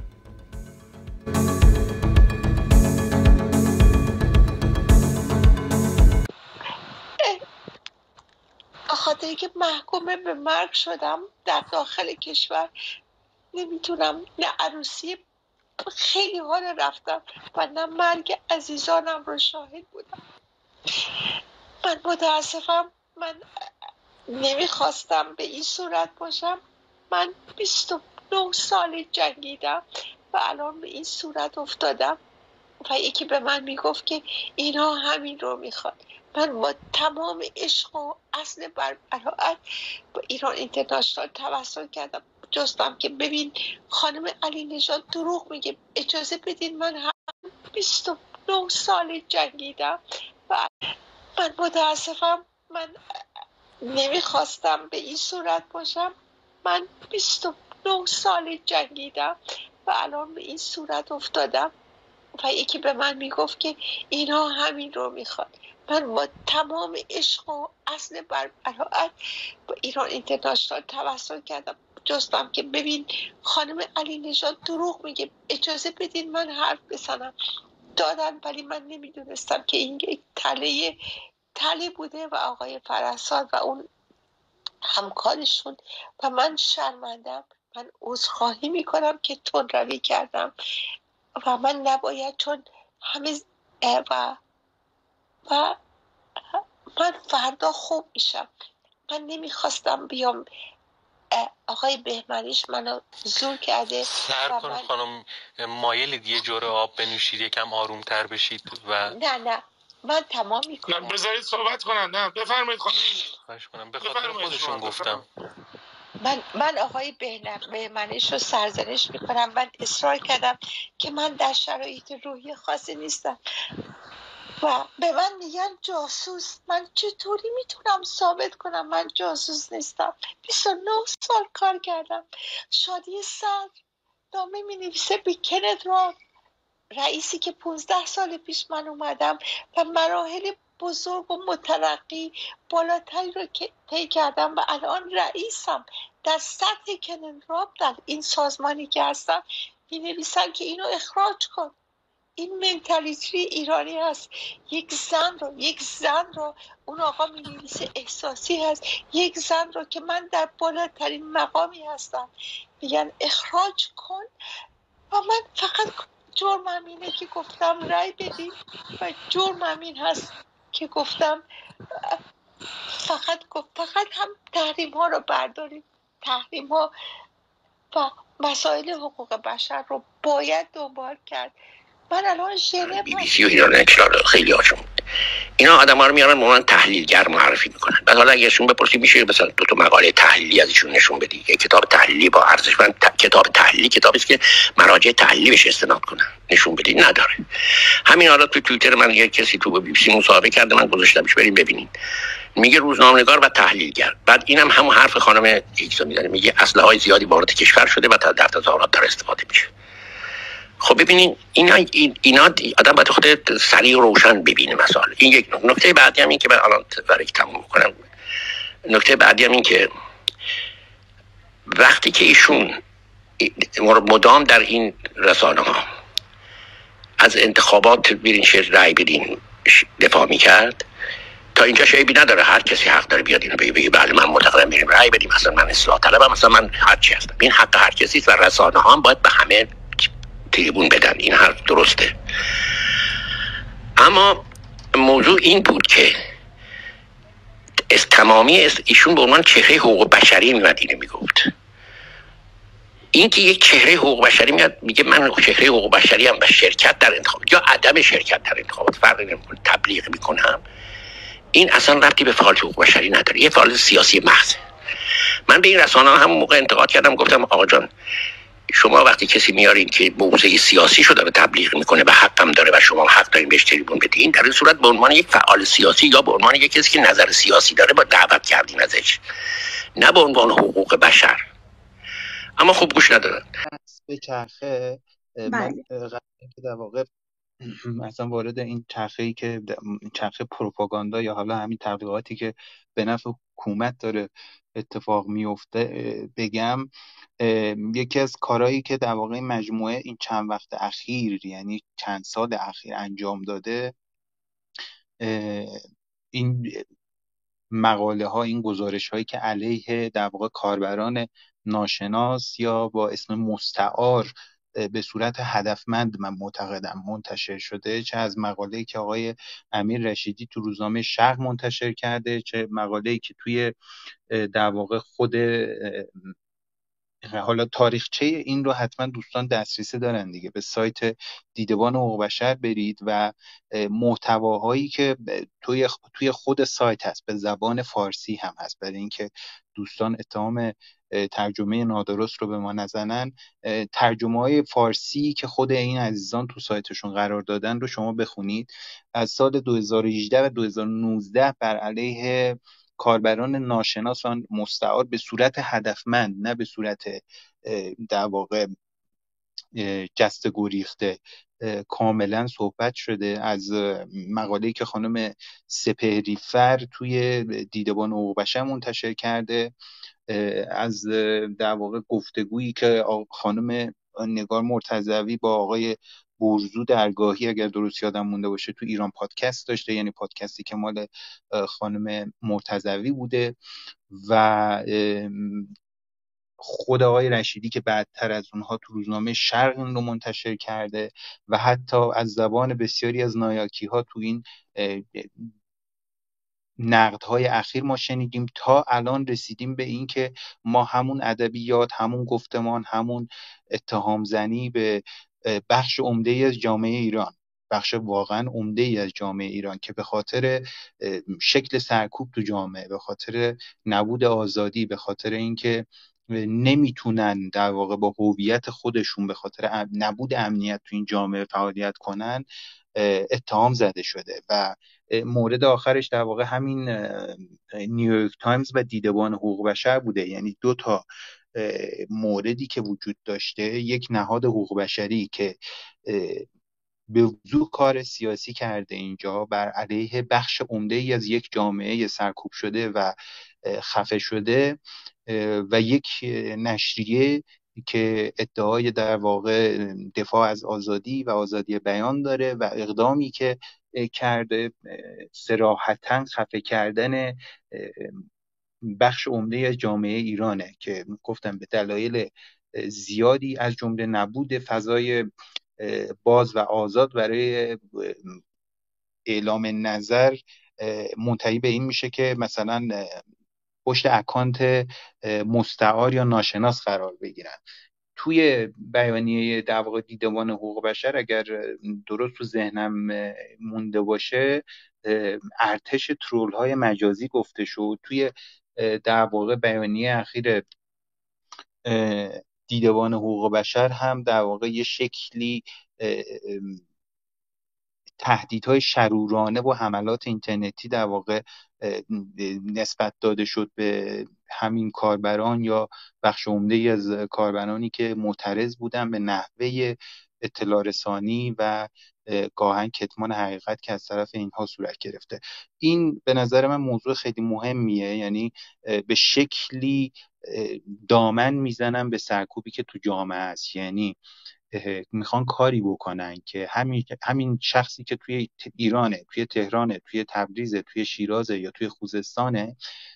خاطری که محکوم به مرگ شدم در داخل کشور، نمیتونم نه عروسی خیلی ها رو رفتم و نه مرگ عزیزانم رو شاهد بودم. من متاسفم، من نمیخواستم به این صورت باشم. من 29 سال جنگیدم و الان به این صورت افتادم و یکی به من میگفت که اینا همین رو میخواد. من با تمام عشق و اصل براعت با ایران اینترنشنال توسل کردم، جستم که ببین خانم علی نژاد دروغ میگه، اجازه بدین من هم 29 سال جنگیدم و من متاسفم، من نمیخواستم به این صورت باشم. من 29 سال جنگیدم و الان به این صورت افتادم و یکی به من میگفت که اینا همین رو میخواد. من با تمام عشق و اصل براعت با ایران اینترنشنال توسل کردم، جستم که ببین خانم علی نژاد دروغ میگه، اجازه بدین من حرف بزنم. دادن ولی من نمیدونستم که این یک تله بوده و آقای فرحزاد و اون همکارشون و من شرمندم. من عذرخواهی میکنم که تندروی کردم و من نباید، چون همه و من فردا خوب میشم. من نمیخواستم بیام. آقای بهمنیش منو زور کرده. سر کن خانم، مایلید یه جوره آب بنوشید یکم آروم تر بشید و نه من تمام میکنم. بذارید صحبت کنن. نه بفرمایید خانم. خواهش کنم، به خاطر خودشون گفتم. من آقای بهمنیش رو سرزنش میکنم. من اصرار کردم که من در شرایط روحی خاصی نیستم و به من میگن جاسوس. من چطوری میتونم ثابت کنم من جاسوس نیستم؟ 29 سال کار کردم. شادی صدر نامه مینویسه به کنت راد، رئیسی که 15 سال پیش من اومدم و مراحل بزرگ و مترقی بالاتری رو که طی کردم و الان رئیسم در سطح کنت راد، در این سازمانی که هستم، مینویسن که اینو اخراج کن. این منتالیتی ایرانی هست. یک زن رو اون آقا می‌نویسه احساسی هست، یک زن رو که من در بالاترین مقامی هستم میگن اخراج کن و من فقط جرمم اینه که گفتم رای بدیم و جرمم این هست که گفتم فقط هم تحریم ها رو برداریم. تحریم ها و مسائل حقوق بشر رو باید دنبال کرد. من الان ژنو بی بی سی و ایران اکرار خیلی هاشون اینا آدم ها رو میارن به من تحلیلگر معرفی میکنن. بعد حالا اگه ازشون بپرسی میشه مثلا 2 مقاله تحلیلی ازشون نشون بدی، یک کتاب تحلیلی با ارزشمند کتاب تحلیلی کتابی است که مراجع تحلیلی بهش استناد کنن نشون بدی نداره. همین حالا تو توییتر من یک کسی تو بی بی سی مصاحبه کرده، من گذاشتمش بریم ببینید. میگه روزنامه‌نگار و تحلیلگر. بعد اینم همون حرف خانم ایکسو میزنه، میگه اسلحه‌های زیادی وارد کشور شده و در تظاهرات داره استفاده میشه. خب ببینین اینا آدم باید خود سریع و روشن ببینه مسائل. این یک نکته بعدی هم این که من الان برای که تموم کنم، نکته بعدی هم این که وقتی که ایشون مدام در این رسانه ها از انتخابات بیرین رای بدین دفاع میکرد، تا اینجا شایبی نداره هر کسی حق داره بیاد اینو بگه بله من معتقدم بریم رای بدیم، مثلا من اصلاح طلبم، مثلا من هر چی هستم. این حق هر کسی است و رسانه ها هم باید به همه تریبون بدن. این حرف درسته. اما موضوع این بود که از تمامی ایشون به عنوان چهره حقوق بشری میاد اینو میگفت. این که یک چهره حقوق بشری میاد میگه من چهره حقوق بشری ام و شرکت در انتخاب یا عدم شرکت در انتخابات فرقی نمیکنه، تبلیغ میکنم، این اصلا ربطی به فعالیت حقوق بشری نداره، یه فعالیت سیاسی محض. من به این رسانه‌ها هم موقع انتقاد کردم، گفتم آقا جان شما وقتی کسی میارین که موضع سیاسی شده داره تبلیغ میکنه و حقم داره و شما حق دارین بهش تریبون بدین، در این صورت به عنوان یک فعال سیاسی یا به عنوان یک کسی که نظر سیاسی داره با دعوت کردین ازش، نه به عنوان حقوق بشر. اما خوب گوش ندادن. به چرخه من قبل اینکه در واقع مثلا وارد این چرخه‌ای که چرخه پروپاگاندا یا حالا همین تبلیغاتی که به نفع حکومت داره اتفاق میفته بگم، یکی از کارهایی که در واقع مجموعه این چند وقت اخیر یعنی چند سال اخیر انجام داده، این مقاله ها، این گزارش هایی که علیه در واقع کاربران ناشناس یا با اسم مستعار به صورت هدفمند من معتقدم منتشر شده، چه از مقاله‌ای که آقای امیر رشیدی تو روزنامه شرق منتشر کرده، چه مقاله‌ای که توی در واقع خود حالا تاریخچه این رو حتما دوستان دسترسی دارن دیگه، به سایت دیدبان حقوق بشر برید و محتواهایی که توی خود سایت هست به زبان فارسی هم هست، برای اینکه دوستان اتهام ترجمه نادرست رو به ما نزنن، ترجمه های فارسی که خود این عزیزان تو سایتشون قرار دادن رو شما بخونید. از سال 2018 و 2019 بر علیه کاربران ناشناس و مستعار به صورت هدفمند، نه به صورت در واقع جسته گریخته، کاملا صحبت شده. از مقاله‌ای که خانم سپهری‌فر توی دیدبان حقوق بشر منتشر کرده، از در واقع گفتگویی که خانم نگار مرتضوی با آقای برزو درگاهی اگر درست یادم مونده باشه تو ایران پادکست داشته، یعنی پادکستی که مال خانم مرتضوی بوده، و خود آقای رشیدی که بعدتر از اونها تو روزنامه شرق این رو منتشر کرده، و حتی از زبان بسیاری از نایاکی ها تو این نقدهای اخیر ما شنیدیم، تا الان رسیدیم به این که ما همون ادبیات، همون گفتمان، همون اتهام زنی به بخش عمده‌ای از جامعه ایران، بخش واقعا عمده‌ای از جامعه ایران که به خاطر شکل سرکوب تو جامعه، به خاطر نبود آزادی، به خاطر اینکه نمیتونن در واقع با هویت خودشون، به خاطر نبود امنیت تو این جامعه فعالیت کنن، اتهام زده شده. و مورد آخرش در واقع همین نیویورک تایمز و دیدبان حقوق بشر بوده. یعنی 2 تا موردی که وجود داشته، یک نهاد حقوق بشری که به وضوح کار سیاسی کرده اینجا بر علیه بخش عمده‌ای از یک جامعه سرکوب شده و خفه شده، و یک نشریه که ادعای در واقع دفاع از آزادی و آزادی بیان داره، و اقدامی که کرده صراحتاً خفه کردن بخش عمده از جامعه ایرانه که گفتم به دلایل زیادی از جمله نبود فضای باز و آزاد برای اعلام نظر منتهی به این میشه که مثلا پشت اکانت مستعار یا ناشناس قرار بگیرن. توی بیانیه در واقع دیدبان حقوق بشر اگر درست تو ذهنم مونده باشه ارتش ترول های مجازی گفته شد. توی در واقع بیانیه اخیر دیدبان حقوق بشر هم در واقع یه شکلی تهدیدهای شرورانه و حملات اینترنتی در واقع نسبت داده شد به همین کاربران یا بخش عمده‌ای از کاربرانی که معترض بودن به نحوه اطلاع رسانی و گاهن کتمان حقیقت که از طرف اینها صورت گرفته. این به نظر من موضوع خیلی مهمیه، یعنی به شکلی دامن میزنن به سرکوبی که تو جامعه است. یعنی میخوان کاری بکنن که همین شخصی که توی ایرانه، توی تهرانه، توی تبریزه، توی شیرازه یا توی خوزستانه،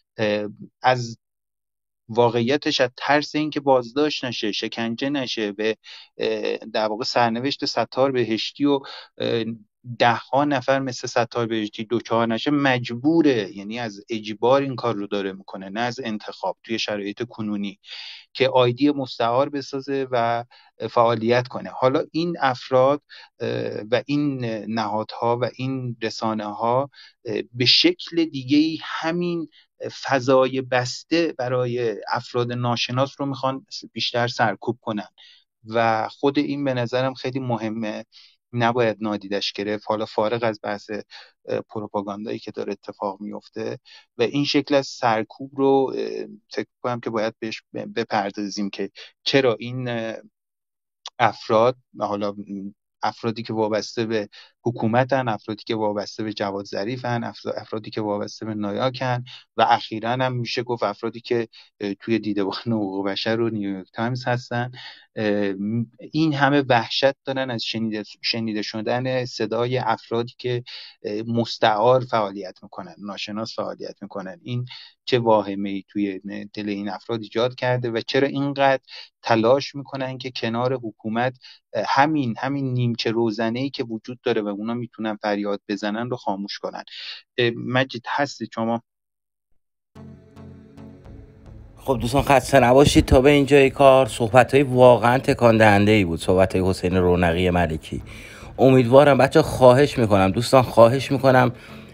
از واقعیتش از ترس این که بازداشت نشه، شکنجه نشه، به در واقع سرنوشت ستار بهشتی و 10 نفر مثل ستار بهشتی دوچار نشه مجبوره، یعنی از اجبار این کار رو داره میکنه، نه از انتخاب توی شرایط کنونی که آیدی مستعار بسازه و فعالیت کنه. حالا این افراد و این نهادها و این رسانه ها به شکل دیگه‌ای همین فضای بسته برای افراد ناشناس رو میخوان بیشتر سرکوب کنن و خود این به نظرم خیلی مهمه، نباید نادیدش گرفت، حالا فارغ از بحث پروپاگاندایی که داره اتفاق میفته. و این شکل از سرکوب رو فکر کنم که باید بهش بپردازیم که چرا این افراد، حالا افرادی که وابسته به حکومتن، افرادی که وابسته به جواد ظریفن، افرادی که وابسته به نایاکن و اخیراً هم میشه گفت افرادی که توی دیدبان حقوق بشر و نیویورک تایمز هستن، این همه وحشت دارن از شنیده شدن صدای افرادی که مستعار فعالیت میکنن، ناشناس فعالیت میکنن. این چه واهمه‌ای توی دل این افراد ایجاد کرده و چرا اینقدر تلاش میکنن که کنار حکومت همین نیمچه روزنه‌ای که وجود داره و اونا میتونن فریاد بزنن رو خاموش کنن. مجید هستی شما؟ خب دوستان خسته نباشید. تا به اینجای کار صحبت‌های واقعا تکان دهنده‌ای بود، صحبت‌های حسین رونقی ملکی. امیدوارم بچه خواهش میکنم، دوستان خواهش میکنم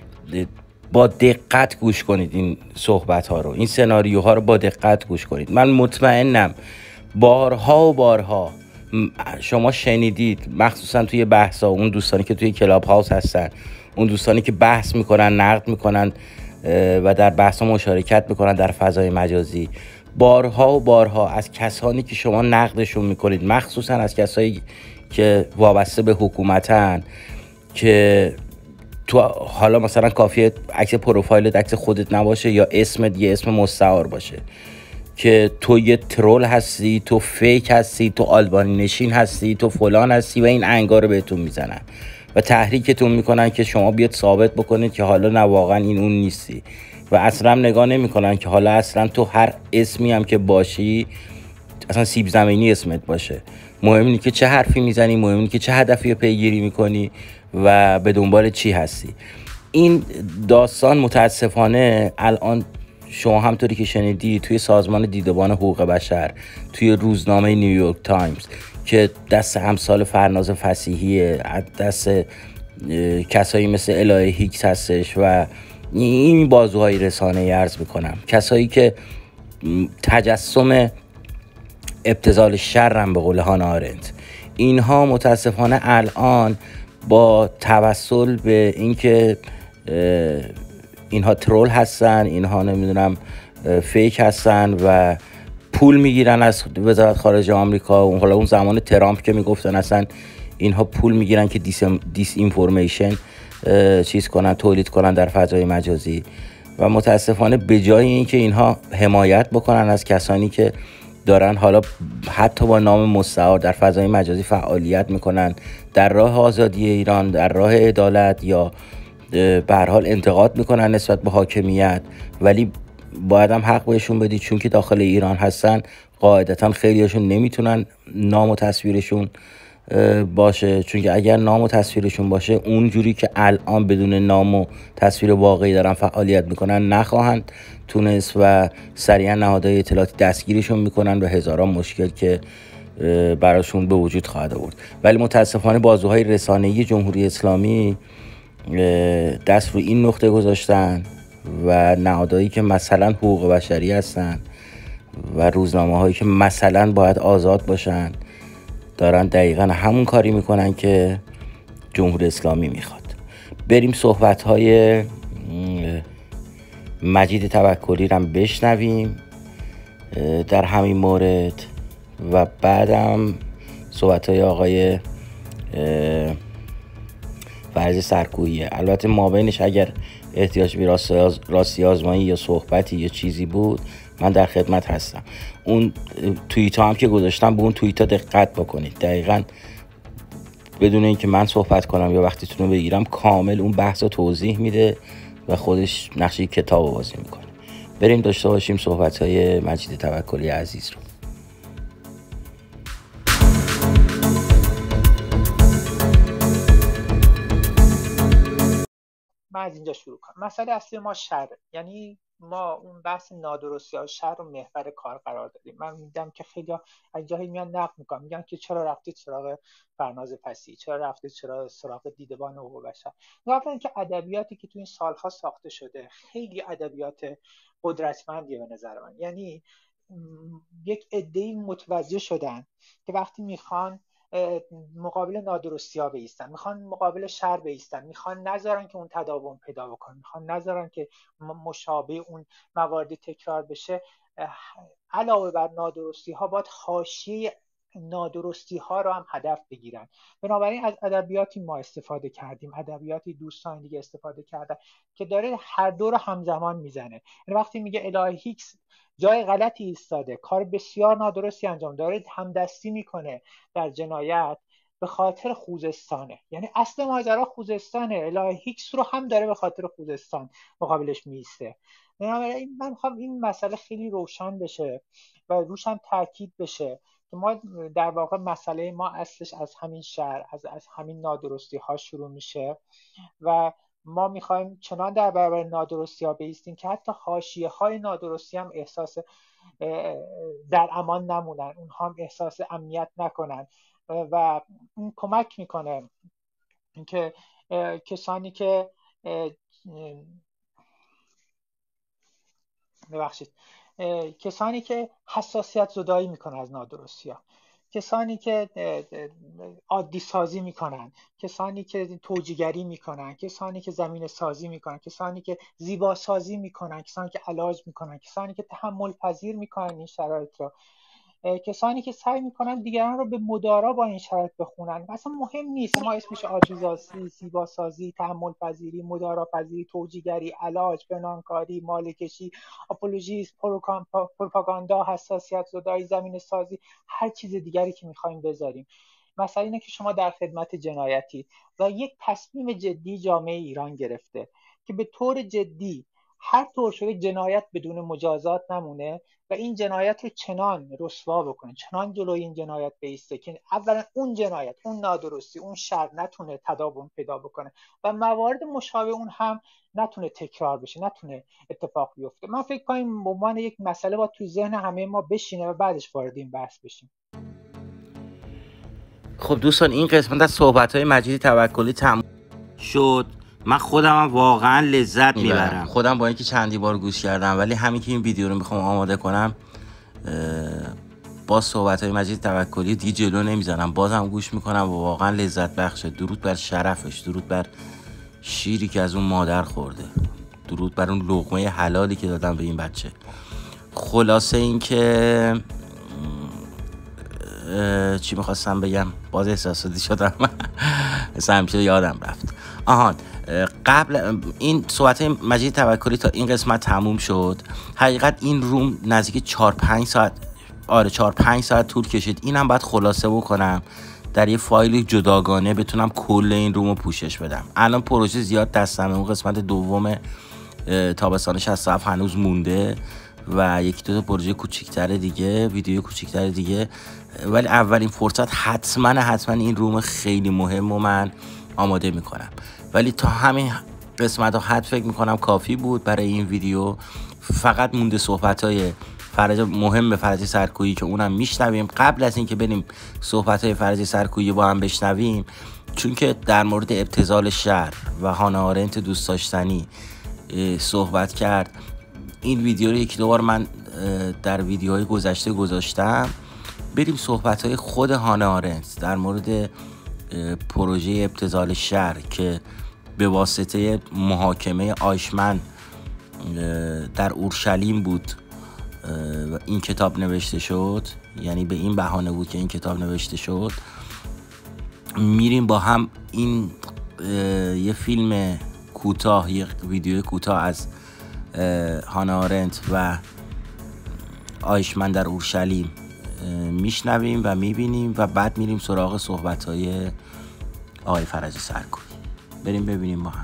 با دقت گوش کنید این صحبت‌ها رو، این سناریوها رو با دقت گوش کنید. من مطمئنم بارها و بارها شما شنیدید، مخصوصا توی بحثا، اون دوستانی که توی کلاب هاوس هستن، اون دوستانی که بحث میکنن، نقد میکنن و در بحثا مشارکت میکنن در فضای مجازی، بارها و بارها از کسانی که شما نقدشون میکنید، مخصوصا از کسایی که وابسته به حکومتن، که تو حالا مثلا کافیه عکس پروفایلت عکس خودت نباشه یا اسمت یه اسم مستعار باشه، که تو یه ترول هستی، تو فیک هستی، تو آلبانی نشین هستی، تو فلان هستی و این انگار رو بهتون میزنن و تحریکتون میکنن که شما بیاد ثابت بکنید که حالا نه واقعا این اون نیستی و اصلا نگاه نمیکنن که حالا اصلا تو هر اسمی هم که باشی اصلا سیب زمینی اسمت باشه. مهم اینه که چه حرفی میزنی، مهم اینه که چه هدفی رو پیگیری میکنی و به دنبال چی هستی. این داستان متاسفانه الان شما همطوری که شنیدی توی سازمان دیدبان حقوق بشر، توی روزنامه نیویورک تایمز که دست امثال فرناز فصیحیه، دست کسایی مثل الهه هیکس هستش و این بازوهای رسانه‌ای عرض میکنم، کسایی که تجسم ابتذال شرم به قول هانا آرنت، اینها متاسفانه الان با توسل به اینکه اینها ترول هستن، اینها نمیدونم فیک هستن و پول میگیرن از وزارت خارجه آمریکا، حالا اون زمان ترامپ که میگفتن اصلا اینها پول میگیرن که دیس اینفورمیشن چیز کنن، تولید کنن در فضای مجازی و متاسفانه به جای اینکه اینها حمایت بکنن از کسانی که دارن حالا حتی با نام مستعار در فضای مجازی فعالیت میکنن در راه آزادی ایران، در راه عدالت یا به هر حال انتقاد میکنن نسبت به حاکمیت، ولی باید هم حق بهشون بدی چون که داخل ایران هستن، قاعدتا خیلیشون نمیتونن نام و تصویرشون باشه، چون که اگر نام و تصویرشون باشه اونجوری که الان بدون نام و تصویر واقعی دارن فعالیت میکنن نخواهند تونست و سریعا نهادهای اطلاعاتی دستگیرشون میکنن و هزاران مشکل که براشون به وجود خواهد آورد. ولی متاسفانه بازوهای رسانه‌ای جمهوری اسلامی دست رو این نقطه گذاشتن و نهادهایی که مثلا حقوق بشری هستن و روزنامه هایی که مثلا باید آزاد باشن دارن دقیقا همون کاری میکنن که جمهوری اسلامی میخواد. بریم صحبت های مجید توکلی رو بشنویم در همین مورد و بعدم صحبت های آقای فرض سرکوییه. البته مابینش اگر احتیاج به راستی آزمایی یا صحبتی یا چیزی بود من در خدمت هستم. اون توییت ها هم که گذاشتم به اون توییت ها دقت بکنید، دقیقاً بدون اینکه من صحبت کنم یا وقتیتون رو بگیرم کامل اون بحث رو توضیح میده و خودش نقشه کتاب بازی میکنه. بریم داشته باشیم صحبت های مجید توکلی عزیز رو. من از اینجا شروع کنم. مسئله اصلی ما شره، یعنی ما اون بحث نادرستی ها شر رو محور کار قرار دادیم. من میدم که خیلی از جاهایی میان نقد میکنن، میگن که چرا رفتید سراغ فرناز پسی، چرا رفتید سراغ دیدبان حقوق بشر. واقعا که ادبیاتی که تو این سالها ساخته شده خیلی ادبیات قدرتمندیه به نظر من. یعنی یک عده‌ای متوجه شدن که وقتی میخوان مقابل نادرستی ها بایستن، میخوان مقابل شر بایستن، میخوان نذارن که اون تداوم پیدا بکنه، میخوان نذارن که مشابه اون مواردی تکرار بشه، علاوه بر نادرستی ها باید حاشیه نادرستی ها رو هم هدف بگیرن. بنابراین از ادبیاتی ما استفاده کردیم، ادبیاتی دوستان دیگه استفاده کردن که داره هر دو رو همزمان میزنه. یعنی وقتی میگه الهه هیکس جای غلطی ایستاده، کار بسیار نادرستی انجام داره، همدستی میکنه در جنایت به خاطر خوزستانه، یعنی اصل ماجرا خوزستانه، الهه هیکس رو هم داره به خاطر خوزستان مقابلش میسته. من میخوام این مسئله خیلی روشن بشه و روش هم تاکید بشه که ما در واقع مسئله ما اصلش از همین شر، از همین نادرستی ها شروع میشه و ما میخوایم چنان در برابر نادرستی ها بایستیم که حتی حاشیه های نادرستی هم احساس در امان نمونن، اونها هم احساس امنیت نکنن و این کمک میکنه که کسانی که کسانی که حساسیت زدایی میکنن از نادرستی ها، کسانی که عادی سازی میکنن، کسانی که توجیه‌گری میکنن، کسانی که زمین سازی میکنن، کسانی که زیبا سازی میکنن، کسانی که علاج میکنن، کسانی که تحمل پذیر میکنن این شرایط رو، کسانی که سعی میکنن دیگران رو به مدارا با این شرایط بخونن. اصلا مهم نیست ما اسمش عاجزسازی، زیبا سازی، تحمل پذیری، مدارا پذیری، توجیه‌گری، علاج، بنانکاری، مالکشی، آپولوژیسم، پروپاگاندا، حساسیت زدایی، زمین سازی، هر چیز دیگری که میخوایم بذاریم. مثلا اینه که شما در خدمت جنایتی و یک تصمیم جدی جامعه ایران گرفته که به طور جدی هر طور شده جنایت بدون مجازات نمونه و این جنایت رو چنان رسوا بکنه، چنان جلوی این جنایت بایسته که اولا اون جنایت، اون نادرستی، اون شر نتونه تداوم پیدا بکنه و موارد مشابه اون هم نتونه تکرار بشه، نتونه اتفاق بیفته. من فکر کنم به عنوان یک مسئله با تو ذهن همه ما بشینه و بعدش وارد این بحث بشیم. خب دوستان این قسمت از صحبت‌های مجید توکلی تموم شد. من خودم واقعا لذت میبرم، خودم با اینکه چندی بار گوش کردم ولی همین که این ویدیو رو میخوام آماده کنم با صحبت‌های مجید توکلی دیگه جلو نمیزنم، بازم گوش میکنم و واقعا لذت بخشه. درود بر شرفش، درود بر شیری که از اون مادر خورده، درود بر اون لقمه حلالی که دادم به این بچه. خلاصه این که چی میخواستم بگم، باز احساساتی شدم مثلا همیشه یادم رفت. قبل این صحبت مجید توکلی تا این قسمت تموم شد. حقیقت این روم نزدیک 4-5 ساعت 4-5 ساعت طول کشید. اینم باید خلاصه بکنم در یه فایل جداگانه بتونم کل این رومو پوشش بدم. الان پروژه زیاد دستمه، اون قسمت دوم تابستان 67 هنوز مونده و یکی دو تا پروژه کوچیک‌تر دیگه، ویدیو کوچیک‌تر دیگه. ولی اولین فرصت حتما این روم خیلی مهم و من آماده میکنم. ولی تا همین قسمت ها حد فکر میکنم کافی بود برای این ویدیو. فقط مونده صحبت‌های مهم فرجی سرکویی که اونم میشنویم. قبل از اینکه بریم صحبت‌های فرجی سرکویی با هم بشنویم، چون که در مورد ابتذال شهر و هانا آرنت دوست داشتنی صحبت کرد، این ویدیو رو یکی دو بار من در ویدیوهای گذشته گذاشتم. بریم صحبت‌های خود هانا آرنت در مورد پروژه ابتذال شهر که به واسطه محاکمه آیشمن در اورشلیم بود این کتاب نوشته شد، یعنی به این بهانه بود که این کتاب نوشته شد. میریم با هم این یه فیلم کوتاه، یه ویدیو کوتاه از هانا آرنت و آیشمن در اورشلیم میشنویم و میبینیم و بعد میریم سراغ صحبت‌های آقای فرجی سرکویی. بریم ببینیم با هم.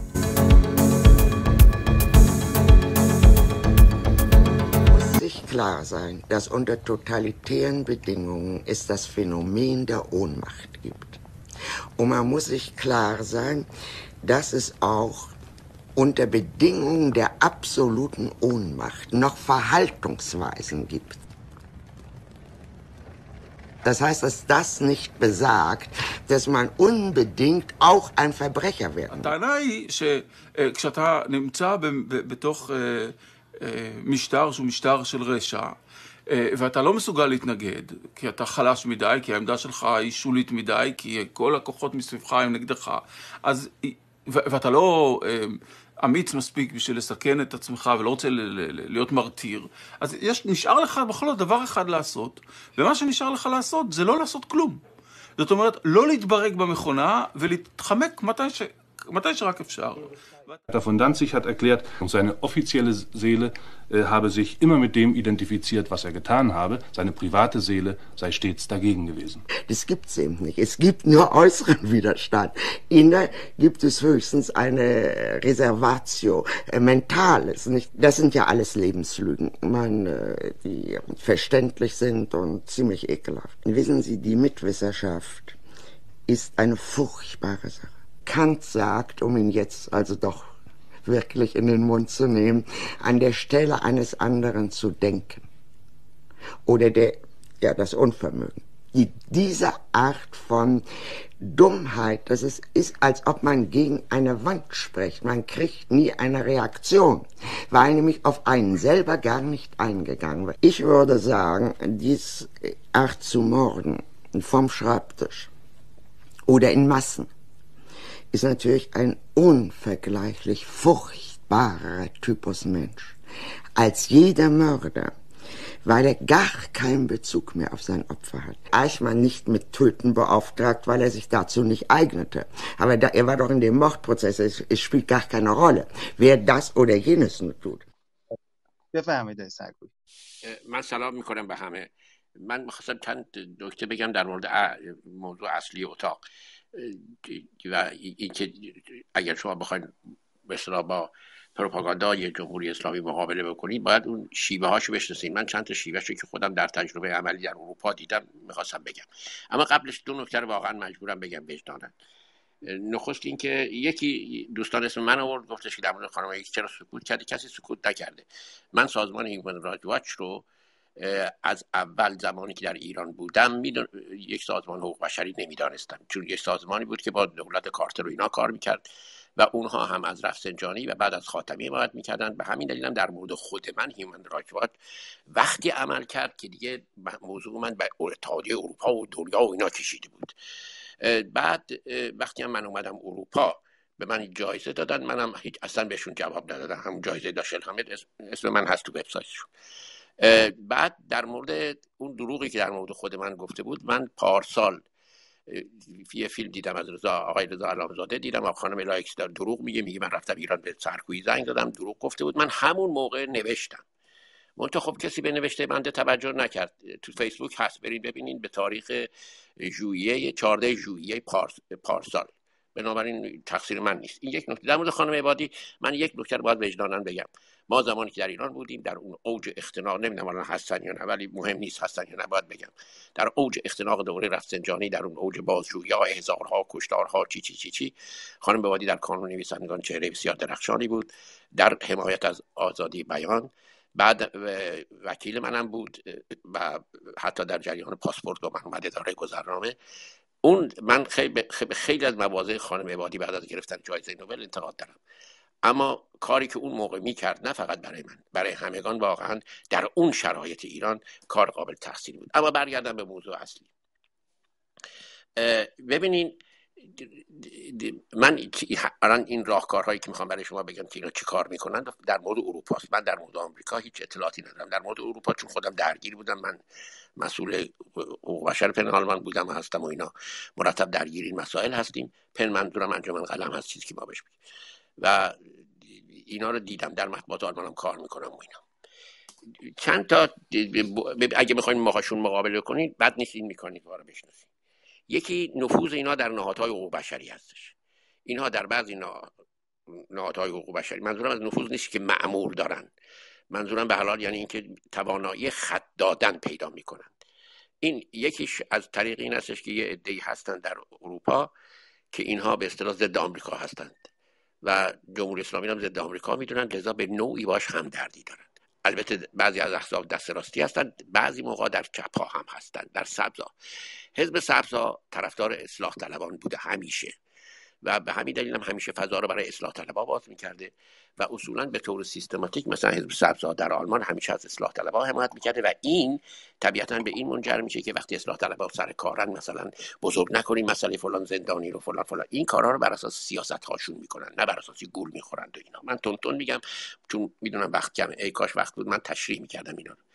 Klar sein, dass unter totalitären Bedingungen es das Phänomen der Ohnmacht gibt. Und man muss sich klar sein, dass es auch unter Bedingungen der absoluten Ohnmacht noch Verhaltensweisen gibt. Das heißt, dass das nicht besagt, dass man unbedingt auch ein Verbrecher werden kann. הטענה היא שכשאתה נמצא בתוך משטר שהוא משטר של רשע, ואתה לא מסוגל להתנגד, כי אתה חלש מדי, כי העמדה שלך היא שולית מדי, כי כל הכוחות מסביבך הם נגדך, אז, ואתה לא אמיץ מספיק בשביל לסכן את עצמך ולא רוצה להיות מרתיר, אז נשאר לך בכל זאת דבר אחד לעשות, ומה שנשאר לך לעשות זה לא לעשות כלום. זאת אומרת, לא להתברג במכונה ולהתחמק מתי שרק אפשר. Von Danzig hat erklärt, seine offizielle Seele habe sich immer mit dem identifiziert, was er getan habe. Seine private Seele sei stets dagegen gewesen. Das gibt es eben nicht. Es gibt nur äußeren Widerstand. Inner gibt es höchstens eine Reservatio, Mentales. Nicht? Das sind ja alles Lebenslügen, die verständlich sind und ziemlich ekelhaft. Wissen Sie, die Mitwisserschaft ist eine furchtbare Sache. Kant sagt, um ihn jetzt also doch wirklich in den Mund zu nehmen, an der Stelle eines anderen zu denken. Oder das Unvermögen. Diese Art von Dummheit, das ist, als ob man gegen eine Wand spricht. Man kriegt nie eine Reaktion, weil nämlich auf einen selber gar nicht eingegangen wird. Ich würde sagen, diese Art zu morden vom Schreibtisch oder in Massen ist natürlich ein unvergleichlich furchtbarer Typus Mensch als jeder Mörder, weil er gar keinen Bezug mehr auf sein Opfer hat. Eichmann nicht mit Töten beauftragt, weil er sich dazu nicht eignete. Aber er war doch in dem Mordprozess, es spielt gar keine Rolle, wer das oder jenes nur tut. بفهمید سرکویی. من سلام میکنم به همه. من میخواستم چند نکته بگم در مورد موضوع اصلی اتاق و اینکه اگر شما بخواید به اصطلاح با پروپاگاندای جمهوری اسلامی مقابله بکنید باید اون شیوه هاشو بشناسید. من چند تا شیوهشو که خودم در تجربه عملی در اروپا دیدم میخواستم بگم، اما قبلش دو نکته رو واقعا مجبورم بگم وجداناً. نخست این که یکی دوستان اسم من آورد گفتش که در مورد خانم ایکس چرا سکوت کردی. کسی سکوت نکرده. من سازمان هیومن رایت واچ رو از اول زمانی که در ایران بودم یک سازمان حقوق بشری نمیدانستم، چون یک سازمانی بود که با دولت کارتر و اینا کار میکرد و اونها هم از رفسنجانی و بعد از خاتمی حمایت میکردن. به همین دلیلم در مورد خود من هیومن رایت واچ وقتی عمل کرد که دیگه موضوع من به اتحادیه اروپا و دنیا و اینا کشیده بود. بعد وقتی هم من اومدم اروپا به من جایزه دادن، منم اصلا بهشون جواب ندادم. هم جایزه داشل حمید اسم من هست تو وبسایتشون. بعد در مورد اون دروغی که در مورد خود من گفته بود، من پارسال یه فیلم دیدم از آقای رضا علامزاده، دیدم آقا خانم الایکس داره دروغ میگه من رفتم ایران به سرکویی زنگ دادم، دروغ گفته بود. من همون موقع نوشتم، منتها خب کسی به نوشته بنده توجه نکرد. تو فیسبوک هست، برید ببینین، به تاریخ 14 ژوئیه پارسال بنابراین تقصیر من نیست. این یک نکته. در مورد خانم عبادی من یک نکته رو باید وجداناً بگم. ما زمانی که در ایران بودیم در اون اوج اختناق، نمیدونم الان هستن یا نه ولی مهم نیست هستن یا نه، باید بگم در اوج اختناق دوره رفسنجانی، در اون اوج بازجویی‌ها، هزارها کشتارها چی خانم عبادی در کانون نویسندگان چهره بسیار درخشانی بود در حمایت از آزادی بیان. بعد وکیل منم بود و حتی در جریان پاسپورت و من اومد اداره گذرنامه. اون من خیلی از مواضع خانم عبادی بعد از گرفتن جایزه نوبل انتقاد دارم، اما کاری که اون موقع میکرد نه فقط برای من، برای همگان واقعا در اون شرایط ایران کار قابل تحسین بود. اما برگردم به موضوع اصلی. ببینین من الان این راهکارهایی که میخوام برای شما بگم که اینا چی کار میکنن در مورد اروپا است. من در مورد آمریکا هیچ اطلاعاتی ندارم. در مورد اروپا چون خودم درگیر بودم، من مسئول حقوق بشر پن آلمان بودم و هستم و اینا مرتب درگیر این مسائل هستیم. پن منظورم انجمن قلم هست، چیزی که ما بهش میگیم و اینا رو دیدم، در مطبوعات آلمان هم کار میکنم و اینا. چند تا اگه بخواید باهاشون مقابله کنید بد نیست این میکنید رو بشناسید. یکی نفوذ اینا در نهادهای حقوق بشری هستش. اینها در بعضی نهادهای حقوق بشری، منظورم از نفوذ نیست که مأمور دارن، منظورم به حلال یعنی اینکه توانایی خط دادن پیدا میکنن. این یکیش از طریق این هستش که یه عده‌ای هستن در اروپا که اینها به اصطلاح ضد آمریکا هستند و جمهوری اسلامی هم ضد آمریکا میدونن، لذا به نوعی باش همدردی دارن. البته بعضی از احزاب دست راستی هستند، بعضی موقع در چپ ها هم هستند. در سبزها، حزب سبزها طرفدار اصلاح طلبان بوده همیشه و به همین دلیل هم همیشه فضا رو برای اصلاح طلبها باز میکرده و اصولا به طور سیستماتیک مثلا حزب سبزها در آلمان همیشه از اصلاح طلبها حمایت میکرده و این طبیعتا به این منجر میشه که وقتی اصلاح طلبها سر کارن مثلا بزرگ نکنین مسئله فلان زندانی رو فلان این کارا رو بر اساس سیاست هاشون میکنن، نه بر اساس گول میخورند و اینا. من تون میگم چون میدونم وقت کمه، ای کاش وقت بود من تشریح میکردم اینا رو.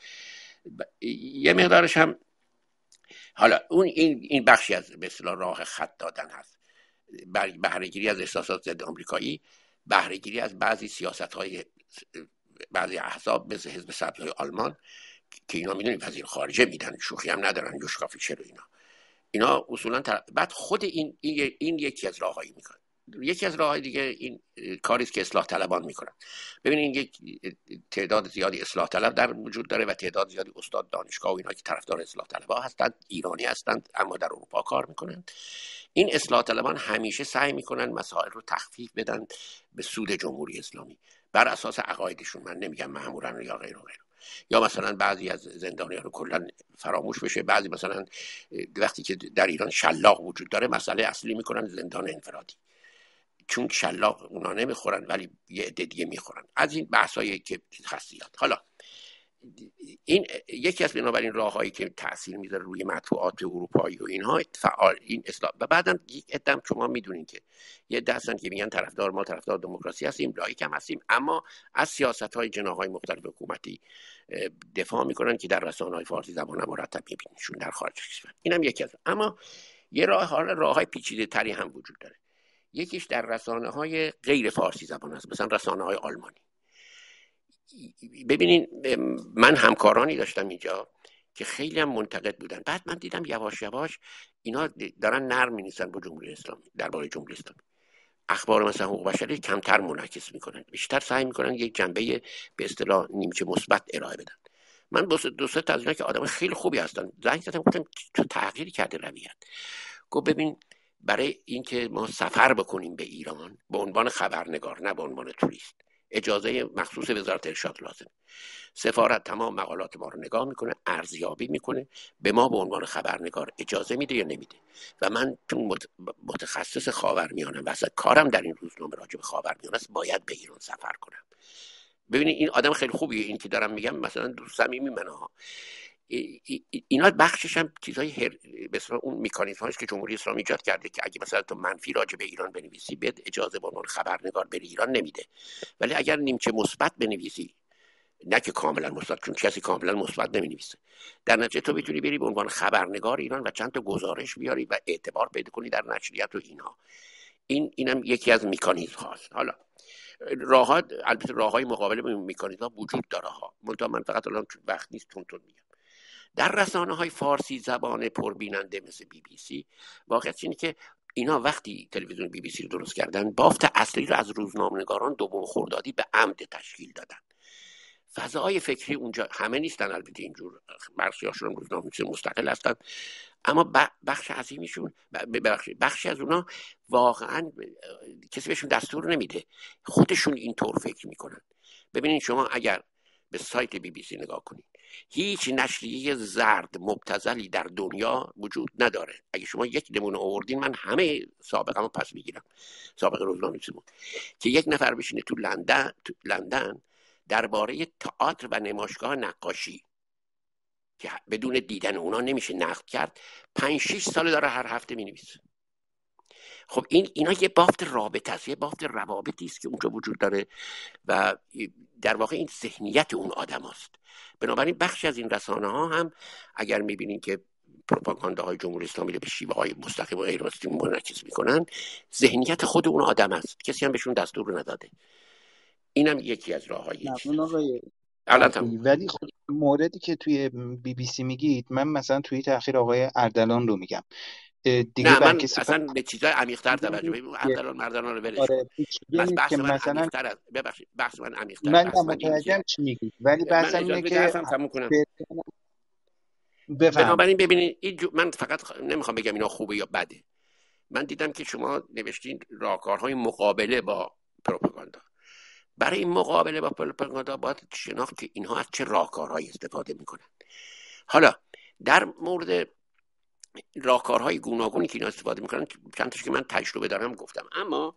یه مقدارش هم حالا اون این بخشی از به اصطلاح راه خط دادن هست، بهره‌گیری از احساسات ضد آمریکایی، بهره‌گیری از بعضی سیاست‌های بعضی احزاب مثل حزب سبزهای آلمان که اینا میدونید وزیر خارجه میدن، شوخی هم ندارن، یوشکا فیشر و اینا اصولا بعد خود این یکی از راههایی میکنه. یکی از راههای دیگه این کاری است که اصلاح طلبان میکنن. ببینید یک تعداد زیادی اصلاح طلب در وجود داره و تعداد زیادی استاد دانشگاه و اینا که طرفدار اصلاح طلبها هستند، ایرانی هستند اما در اروپا کار میکنن. این اصلاح طلبان همیشه سعی میکنن مسائل رو تخفیف بدن به سود جمهوری اسلامی بر اساس عقایدشون. من نمیگم مأمورن یا غیر و غیر، یا مثلا بعضی از زندانیان رو کلا فراموش بشه، بعضی مثلا وقتی که در ایران شلاق وجود داره مسئله اصلی میکنن زندان انفرادی، چون شلاق اونا نمیخورن ولی یه عده دیگه میخورن. از این بحثایی که خاصیات. حالا این یکی از بنابراین راههایی که تاثیر میذاره روی مطبوعات اروپایی و اینها فعال این اصلاح. و بعدم یک عده شما میدونین که یه عده هستن که میگن ما طرفدار دموکراسی هستیم، لایک هم هستیم، اما از سیاست‌های جناح‌های مختلف حکومتی دفاع میکنن که در رسانه‌های فارسی زبان هم مرتب میبینیشون در خارج کشور. اینم یکی از. اما یه راههای پیچیده‌تری هم وجود داره. یکیش در رسانه‌های غیر فارسی زبان است، مثلا رسانه‌های آلمانی. ببینین من همکارانی داشتم اینجا که خیلی هم منتقد بودن، بعد من دیدم یواش یواش اینا دارن نرم می‌نویسن با جمهوری اسلامی، درباره جمهوری اسلامی. اخبار مثلا حقوق بشری کمتر منعکس میکنن، بیشتر سعی میکنن یک جنبه به اصطلاح نیمچه مثبت ارائه بدن. من دو سه تا از اینا که آدم خیلی خوبی هستن زنگ زدم گفتم تو تغییر کرده رویت. گفت ببین برای اینکه ما سفر بکنیم به ایران به عنوان خبرنگار نه به عنوان توریست، اجازه مخصوص وزارت ارشاد لازم. سفارت تمام مقالات ما رو نگاه میکنه، ارزیابی میکنه، به ما به عنوان خبرنگار اجازه میده یا نمیده. و من چون متخصص خاورمیانه‌ام و اصلا کارم در این روزنامه راجع به خاورمیانه است، باید به ایران سفر کنم. ببینید این آدم خیلی خوبیه، این که دارم میگم مثلا دوست صمیمی منه ها. اینا بخشش هم چیزای مثلا اون مکانیزم هاست که جمهوری اسلامی ایجاد کرده که اگه مثلا تو منفی راجع به ایران بنویسی بهت اجازه به عنوان خبرنگار بری ایران نمیده، ولی اگر نیمچه مثبت بنویسی، نه که کاملا مثبت، چون کسی کاملا مثبت نمینویسه، در نتیجه تو میتونی بری به عنوان خبرنگار ایران و چند تا گزارش بیاری و اعتبار پیدا کنی در نشریات و اینها. اینم یکی از مکانیزم هاست. حالا البته راههای مقابله با این مکانیزم وجود داره ها، من فقط الان وقت نیست تون میگم. در رسانه‌های فارسی زبان پربیننده مثل BBC واقعیت اینه که اینا وقتی تلویزیون بی بی سی رو درست کردن، بافت اصلی رو از روزنامه‌نگاران دوم خردادی به عمد تشکیل دادن. فضای فکری اونجا همه نیستن البته اینجور، برخیاشون روزنامه مستقل هستن، اما بخش عظیمیشون، بخشی از اونا واقعا کسی بهشون دستور نمیده، خودشون اینطور فکر میکنن. ببینید شما اگر به سایت بی بی سی نگاه کنید، هیچ نشریه زرد مبتذلی در دنیا وجود نداره. اگه شما یک نمونه آوردین من همه سابقه‌مو پس میگیرم، سابقه روزنامه‌نویسیمون، که یک نفر بشینه تو لندن درباره تئاتر و نمایشگاه نقاشی که بدون دیدن اونا نمیشه نقد کرد، 5-6 سال داره هر هفته مینویسه. خب اینا یه بافت رابطه است، یه بافت روابطی است که اونجا وجود داره و در واقع این ذهنیت اون آدم است. بنابراین بخشی از این رسانه ها هم اگر میبینین که پروپاگانداهای جمهوری اسلامی رو به شیوه های مستقیم و غیر مستقیم منعکس میکنن، ذهنیت خود اون آدم است، کسی هم بهشون دستور نداده. اینم یکی از راه‌های ولی خب موردی که توی بی بی سی میگید، من مثلا توی تأخیر آقای اردلان رو میگم دیگه. نه من اصلا به چیزای عمیق‌تر توجه می‌کنم. اردلان مردان رو ولش کن. بحث من عمیق‌تر است. ببخشید بحث من عمیق‌تر. من متوجهم چی میگید، ولی بحثم اینه که بنابراین ببینید من فقط نمیخوام بگم اینا خوبه یا بده. من دیدم که شما نوشتین راهکارهای مقابله با پروپاگاندا. برای این مقابله با پروپاگاندا باید شناخت که اینها از چه راهکارهایی استفاده میکنن. حالا در مورد راهکارهای گوناگونی که اینا استفاده میکنن چند تاش که من تجربه دارم گفتم، اما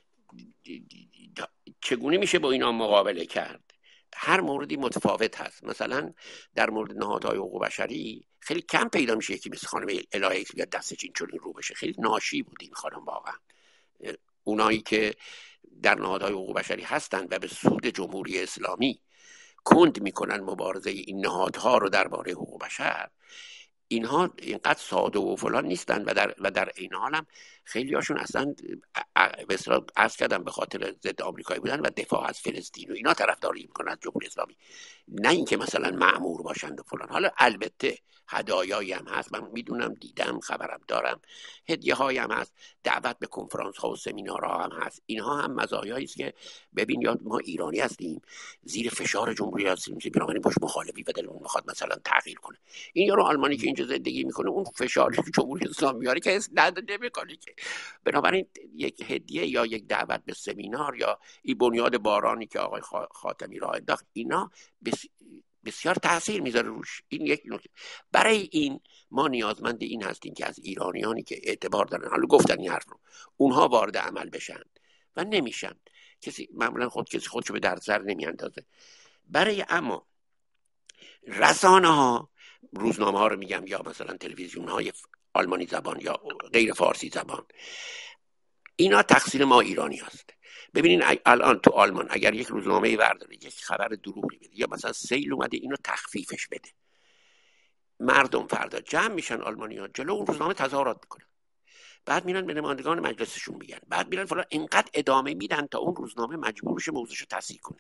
چگونه میشه با اینا مقابله کرد؟ هر موردی متفاوت هست. مثلا در مورد نهادهای حقوق بشری خیلی کم پیدا میشه یکی مثل خانم الهه ایکس بیاد دستش اینجوری رو بشه. خیلی ناشی بود این خانم واقعا. اونایی که در نهادهای حقوق بشری هستند و به سود جمهوری اسلامی کند میکنن مبارزه این نهادها رو درباره حقوق بشر، اینها اینقدر ساده و فلان نیستن و در این حال هم خیلی هاشون اصلا به اصطلاح عرض کردم به خاطر ضد آمریکایی بودن و دفاع از فلسطین و اینا طرفداری میکنن از جمهوری اسلامی، نه اینکه مثلا مأمور باشند و فلان. حالا البته هدایایی هم هست، من میدونم، دیدم، خبرم دارم، هدیه هایی هم هست، دعوت به کنفرانس ها و سمینارها هم هست. اینها هم مزایایی است که ببین یا ما ایرانی هستیم زیر فشار جمهوری اسلامی، بنابراین باش مخالفی و دلمون میخواد مثلا تغییر کنه. این یارو آلمانی که اینجا زندگی میکنه اون فشاری که جمهوری اسلامی میاره که نمیکنه که. بنابراین یک هدیه یا یک دعوت به سمینار یا این بنیاد بارانی که آقای خاتمی راه انداخت، اینا بسیار تاثیر میذاره روش. این یک نکته. برای این ما نیازمند این هستیم که از ایرانیانی که اعتبار دارن، حالا گفتن این حرف رو، اونها وارد عمل بشن و نمیشن. کسی معمولا کسی خودشو به دردسر نمیاندازه. برای اما رسانه ها، روزنامه ها رو میگم یا مثلا تلویزیون های آلمانی زبان یا غیر فارسی زبان، اینا تقصیر ما ایرانی هست. ببینین الان تو آلمان اگر یک روزنامه ورداره یک خبر دروغی بده یا مثلا سیل اومده اینو تخفیفش بده، مردم فردا جمع میشن آلمانی‌ها جلو اون روزنامه تظاهرات میکنن، بعد میرن به نمایندگان مجلسشون میگن، بعد میرن فلان، اینقدر ادامه میدن تا اون روزنامه مجبور شه موضوعشو تصحیح کنه.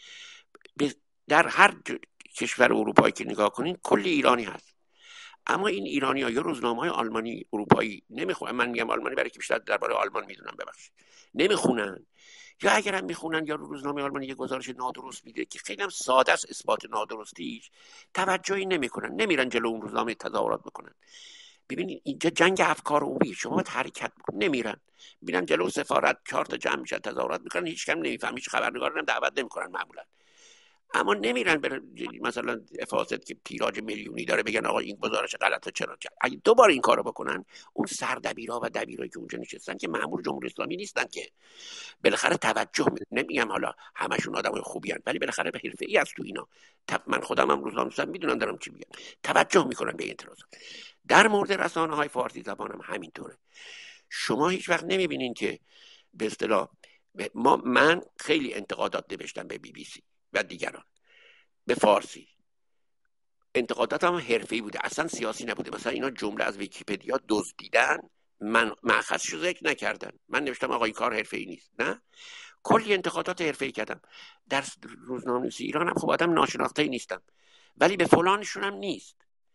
در هر کشور اروپایی که نگاه کنین کلی ایرانی هست، اما این ایرانی‌ها یا روزنامه‌های آلمانی اروپایی نمیخونن. من میگم آلمانی برای که بیشتر درباره آلمان میدونم، ببخشید، نمیخونن، یا اگر هم میخونن یا روزنامه آلمانی یه گزارش نادرست میده که خیلی هم ساده است اثبات نادرستیش، توجهی نمیکنن، نمیرن جلو اون روزنامه تظاهرات بکنن. ببینید اینجا جنگ افکار عمومی، شما باید حرکت بکنید، نمیرن، میرن جلو سفارت 4 تا جمع میشن تظاهرات میکنن، هیچ کم نمیفهمه، هیچ خبرنگار هم دعوت نمیکنن معمولا. اما نمیرن مثلا فاسد که تیراژ میلیونی داره بگن آقا این گزارش غلطه چرا کرد. اگه دوباره این کارو بکنن، اون سردبیرا و دبیرایی که اونجا نشستن که مأمور جمهوری اسلامی نیستن که، بالاخره توجه نمیگم حالا همشون آدمای خوبی ان، ولی بالاخره به حرفه‌ای است تو اینا. من خودم هم روزنامه‌نویسم میدونم دارم چی میگم، توجه میکنن به اعتراضات. در مورد رسانه‌های فارسی زبان هم همینطوره. شما هیچ وقت نمیبینین که به اصطلاح من خیلی انتقادات نوشتم به بی بی سی و دیگران به فارسی، انتقادات هم حرفه‌ای بوده، اصلا سیاسی نبوده. مثلا اینا جمله از ویکی‌پدیا دزدیدن، من مأخذشو ذکر نکردن، من نوشتم آقا این کار حرفه‌ای نیست، نه، کلی انتقادات حرفه‌ای کردم. در روزنامه‌نویسی ایران هم خب آدم ناشناخته‌ای نیستم، ولی به فلانشون هم نیست.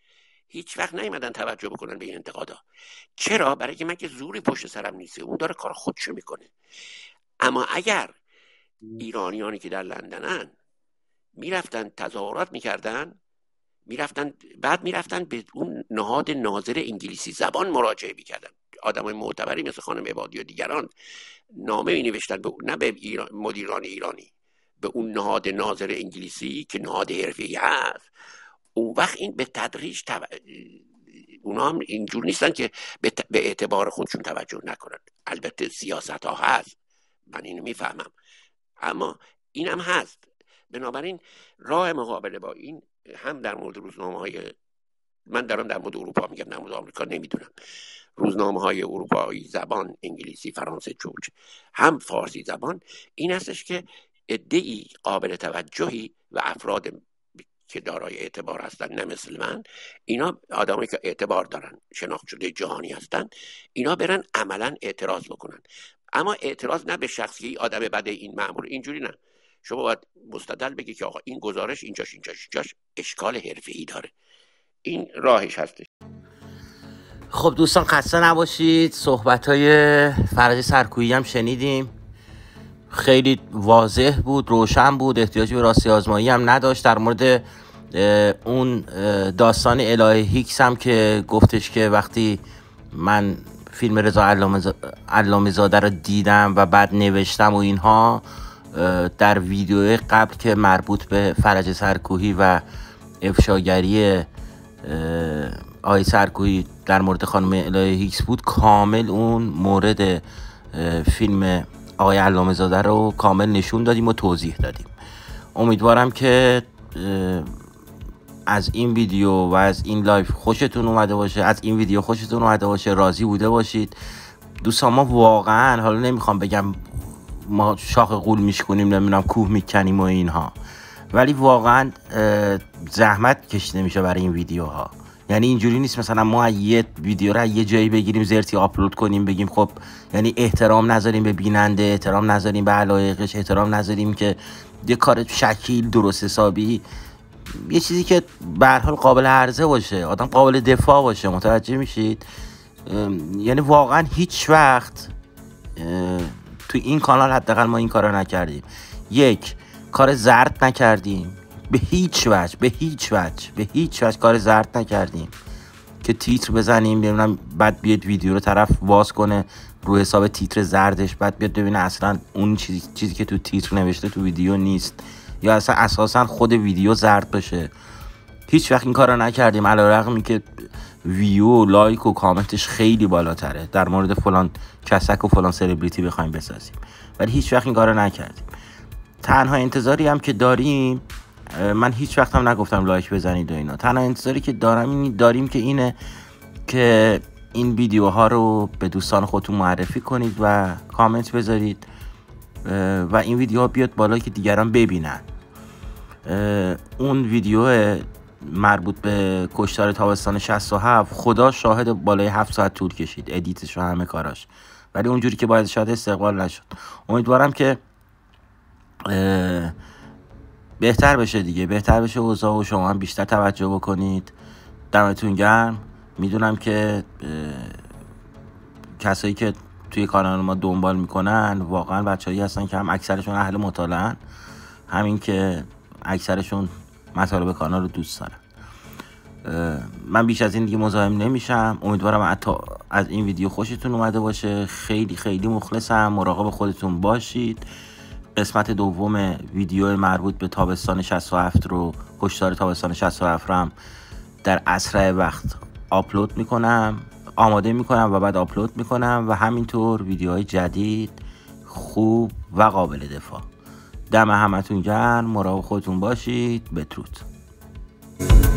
هیچ وقت نیومدن توجه بکنن به این انتقادا. چرا؟ برای که من که زوری پشت سرم نیست، اون داره کار خودشو میکنه. اما اگر ایرانیانی که در لندنن میرفتن تظاهرات میکردن، بعد میرفتن به اون نهاد ناظر انگلیسی زبان مراجعه میکردن، آدمای معتبری مثل خانم عبادی و دیگران نامه مینوشتن نه به مدیران ایرانی، به اون نهاد ناظر انگلیسی که نهاد حرفه‌ای هست. اون وقت این به تدریج اونا هم اینجور نیستن که به اعتبار خودشون توجه نکنن. البته سیاست ها هست، من اینو میفهمم، اما این هم هست. بنابراین راه مقابله با این هم در مورد روزنامه‌های، من دارم در مورد اروپا میگم، در مورد آمریکا نمیدونم، روزنامه‌های اروپایی زبان، انگلیسی، فرانسه، جوج، هم فارسی زبان، این هستش که عده‌ای قابل توجهی و افراد که دارای اعتبار هستن، نه مثل من، اینا آدمایی که اعتبار دارن، شناخت شده جهانی هستن، اینا برن عملا اعتراض بکنن. اما اعتراض نه به شخصی آدم بده این مأمور، اینجوری نه. شما باید مستدل بگی که آقا این گزارش اینجاش اشکال حرفه‌ای داره. این راهش هستش. خب دوستان خسته نباشید. صحبت‌های فرج سرکویی هم شنیدیم، خیلی واضح بود، روشن بود، احتیاجی به راستی آزمایی هم نداشت. در مورد اون داستان الهه هیکس هم که گفتش که وقتی من فیلم رضا علامه زاده رو دیدم و بعد نوشتم و اینها، در ویدیو قبل که مربوط به فرج سرکویی و افشاگری آقای سرکویی در مورد خانم الهه هیکس بود، کامل اون مورد فیلم آقای علامه زاده رو کامل نشون دادیم و توضیح دادیم. امیدوارم که از این ویدیو و از این لایف خوشتون اومده باشه، راضی بوده باشید. دوستان ما واقعا، حالا نمیخوام بگم ما شاخ غول میشکنیم، نمیدونم کوه میکنیم و اینها، ولی واقعا زحمت کشیده میشه برای این ویدیوها. یعنی اینجوری نیست مثلا ما یه ویدیو رو یه جایی بگیریم زرتی آپلود کنیم بگیم خب، یعنی احترام نذاریم به بیننده، احترام نذاریم به علایقش، احترام نذاریم که یه کار شکیل درست حسابی، یه چیزی که به هر حال قابل عرضه باشه، آدم قابل دفاع باشه. متوجه میشید؟ یعنی واقعا هیچ وقت تو این کانال حداقل ما این کارو نکردیم. یک، کار زرد نکردیم، به هیچ وجه کار زرد نکردیم که تیتر بزنیم ببینم بعد بیاد ویدیو رو طرف واز کنه رو حساب تیتر زردش، بعد بیاد ببینه اصلا اون چیزی که تو تیتر نوشته تو ویدیو نیست، یا اصلا اساسا خود ویدیو زرد بشه. هیچ وقت این کارو نکردیم، علیرغم اینکه ویو و لایک و کامنتش خیلی بالاتره در مورد فلان کسک و فلان سلبریتی بخوایم بسازیم، ولی هیچ وقت این کارو نکردیم. تنها انتظاری هم که داریم، من هیچ وقت هم نگفتم لایک بزنید و اینا، تنها انتظاری که داریم که اینه که این ویدیوها رو به دوستان خودتون معرفی کنید و کامنت بذارید و این ویدیوها بیاد بالا که دیگران ببینن. اون ویدیو مربوط به کشتار تابستان 67 خدا شاهد بالای 7 ساعت طول کشید، ادیتش و همه کاراش، ولی اونجوری که باید شاید استقبال نشد. امیدوارم که بهتر بشه دیگه، بهتر بشه اوضاع و شما هم بیشتر توجه بکنید. دمتون گرم. میدونم که کسایی که توی کانال ما دنبال میکنن واقعا بچه‌ای هستن که هم اکثرشون اهل مطالعه‌ان، همین که اکثرشون مطالب کانال رو دوست دارن. من بیش از این دیگه مزاحم نمیشم. امیدوارم از این ویدیو خوشتون اومده باشه. خیلی خیلی مخلصم. مراقب خودتون باشید. قسمت دوم ویدیو مربوط به تابستان 67 رو، کشتار تابستان 67 رو هم در اسرع وقت آپلود میکنم، آماده میکنم و بعد آپلود میکنم و همینطور ویدیوهای جدید خوب و قابل دفاع. دم همتون گرم. مراقب خودتون باشید. بدرود.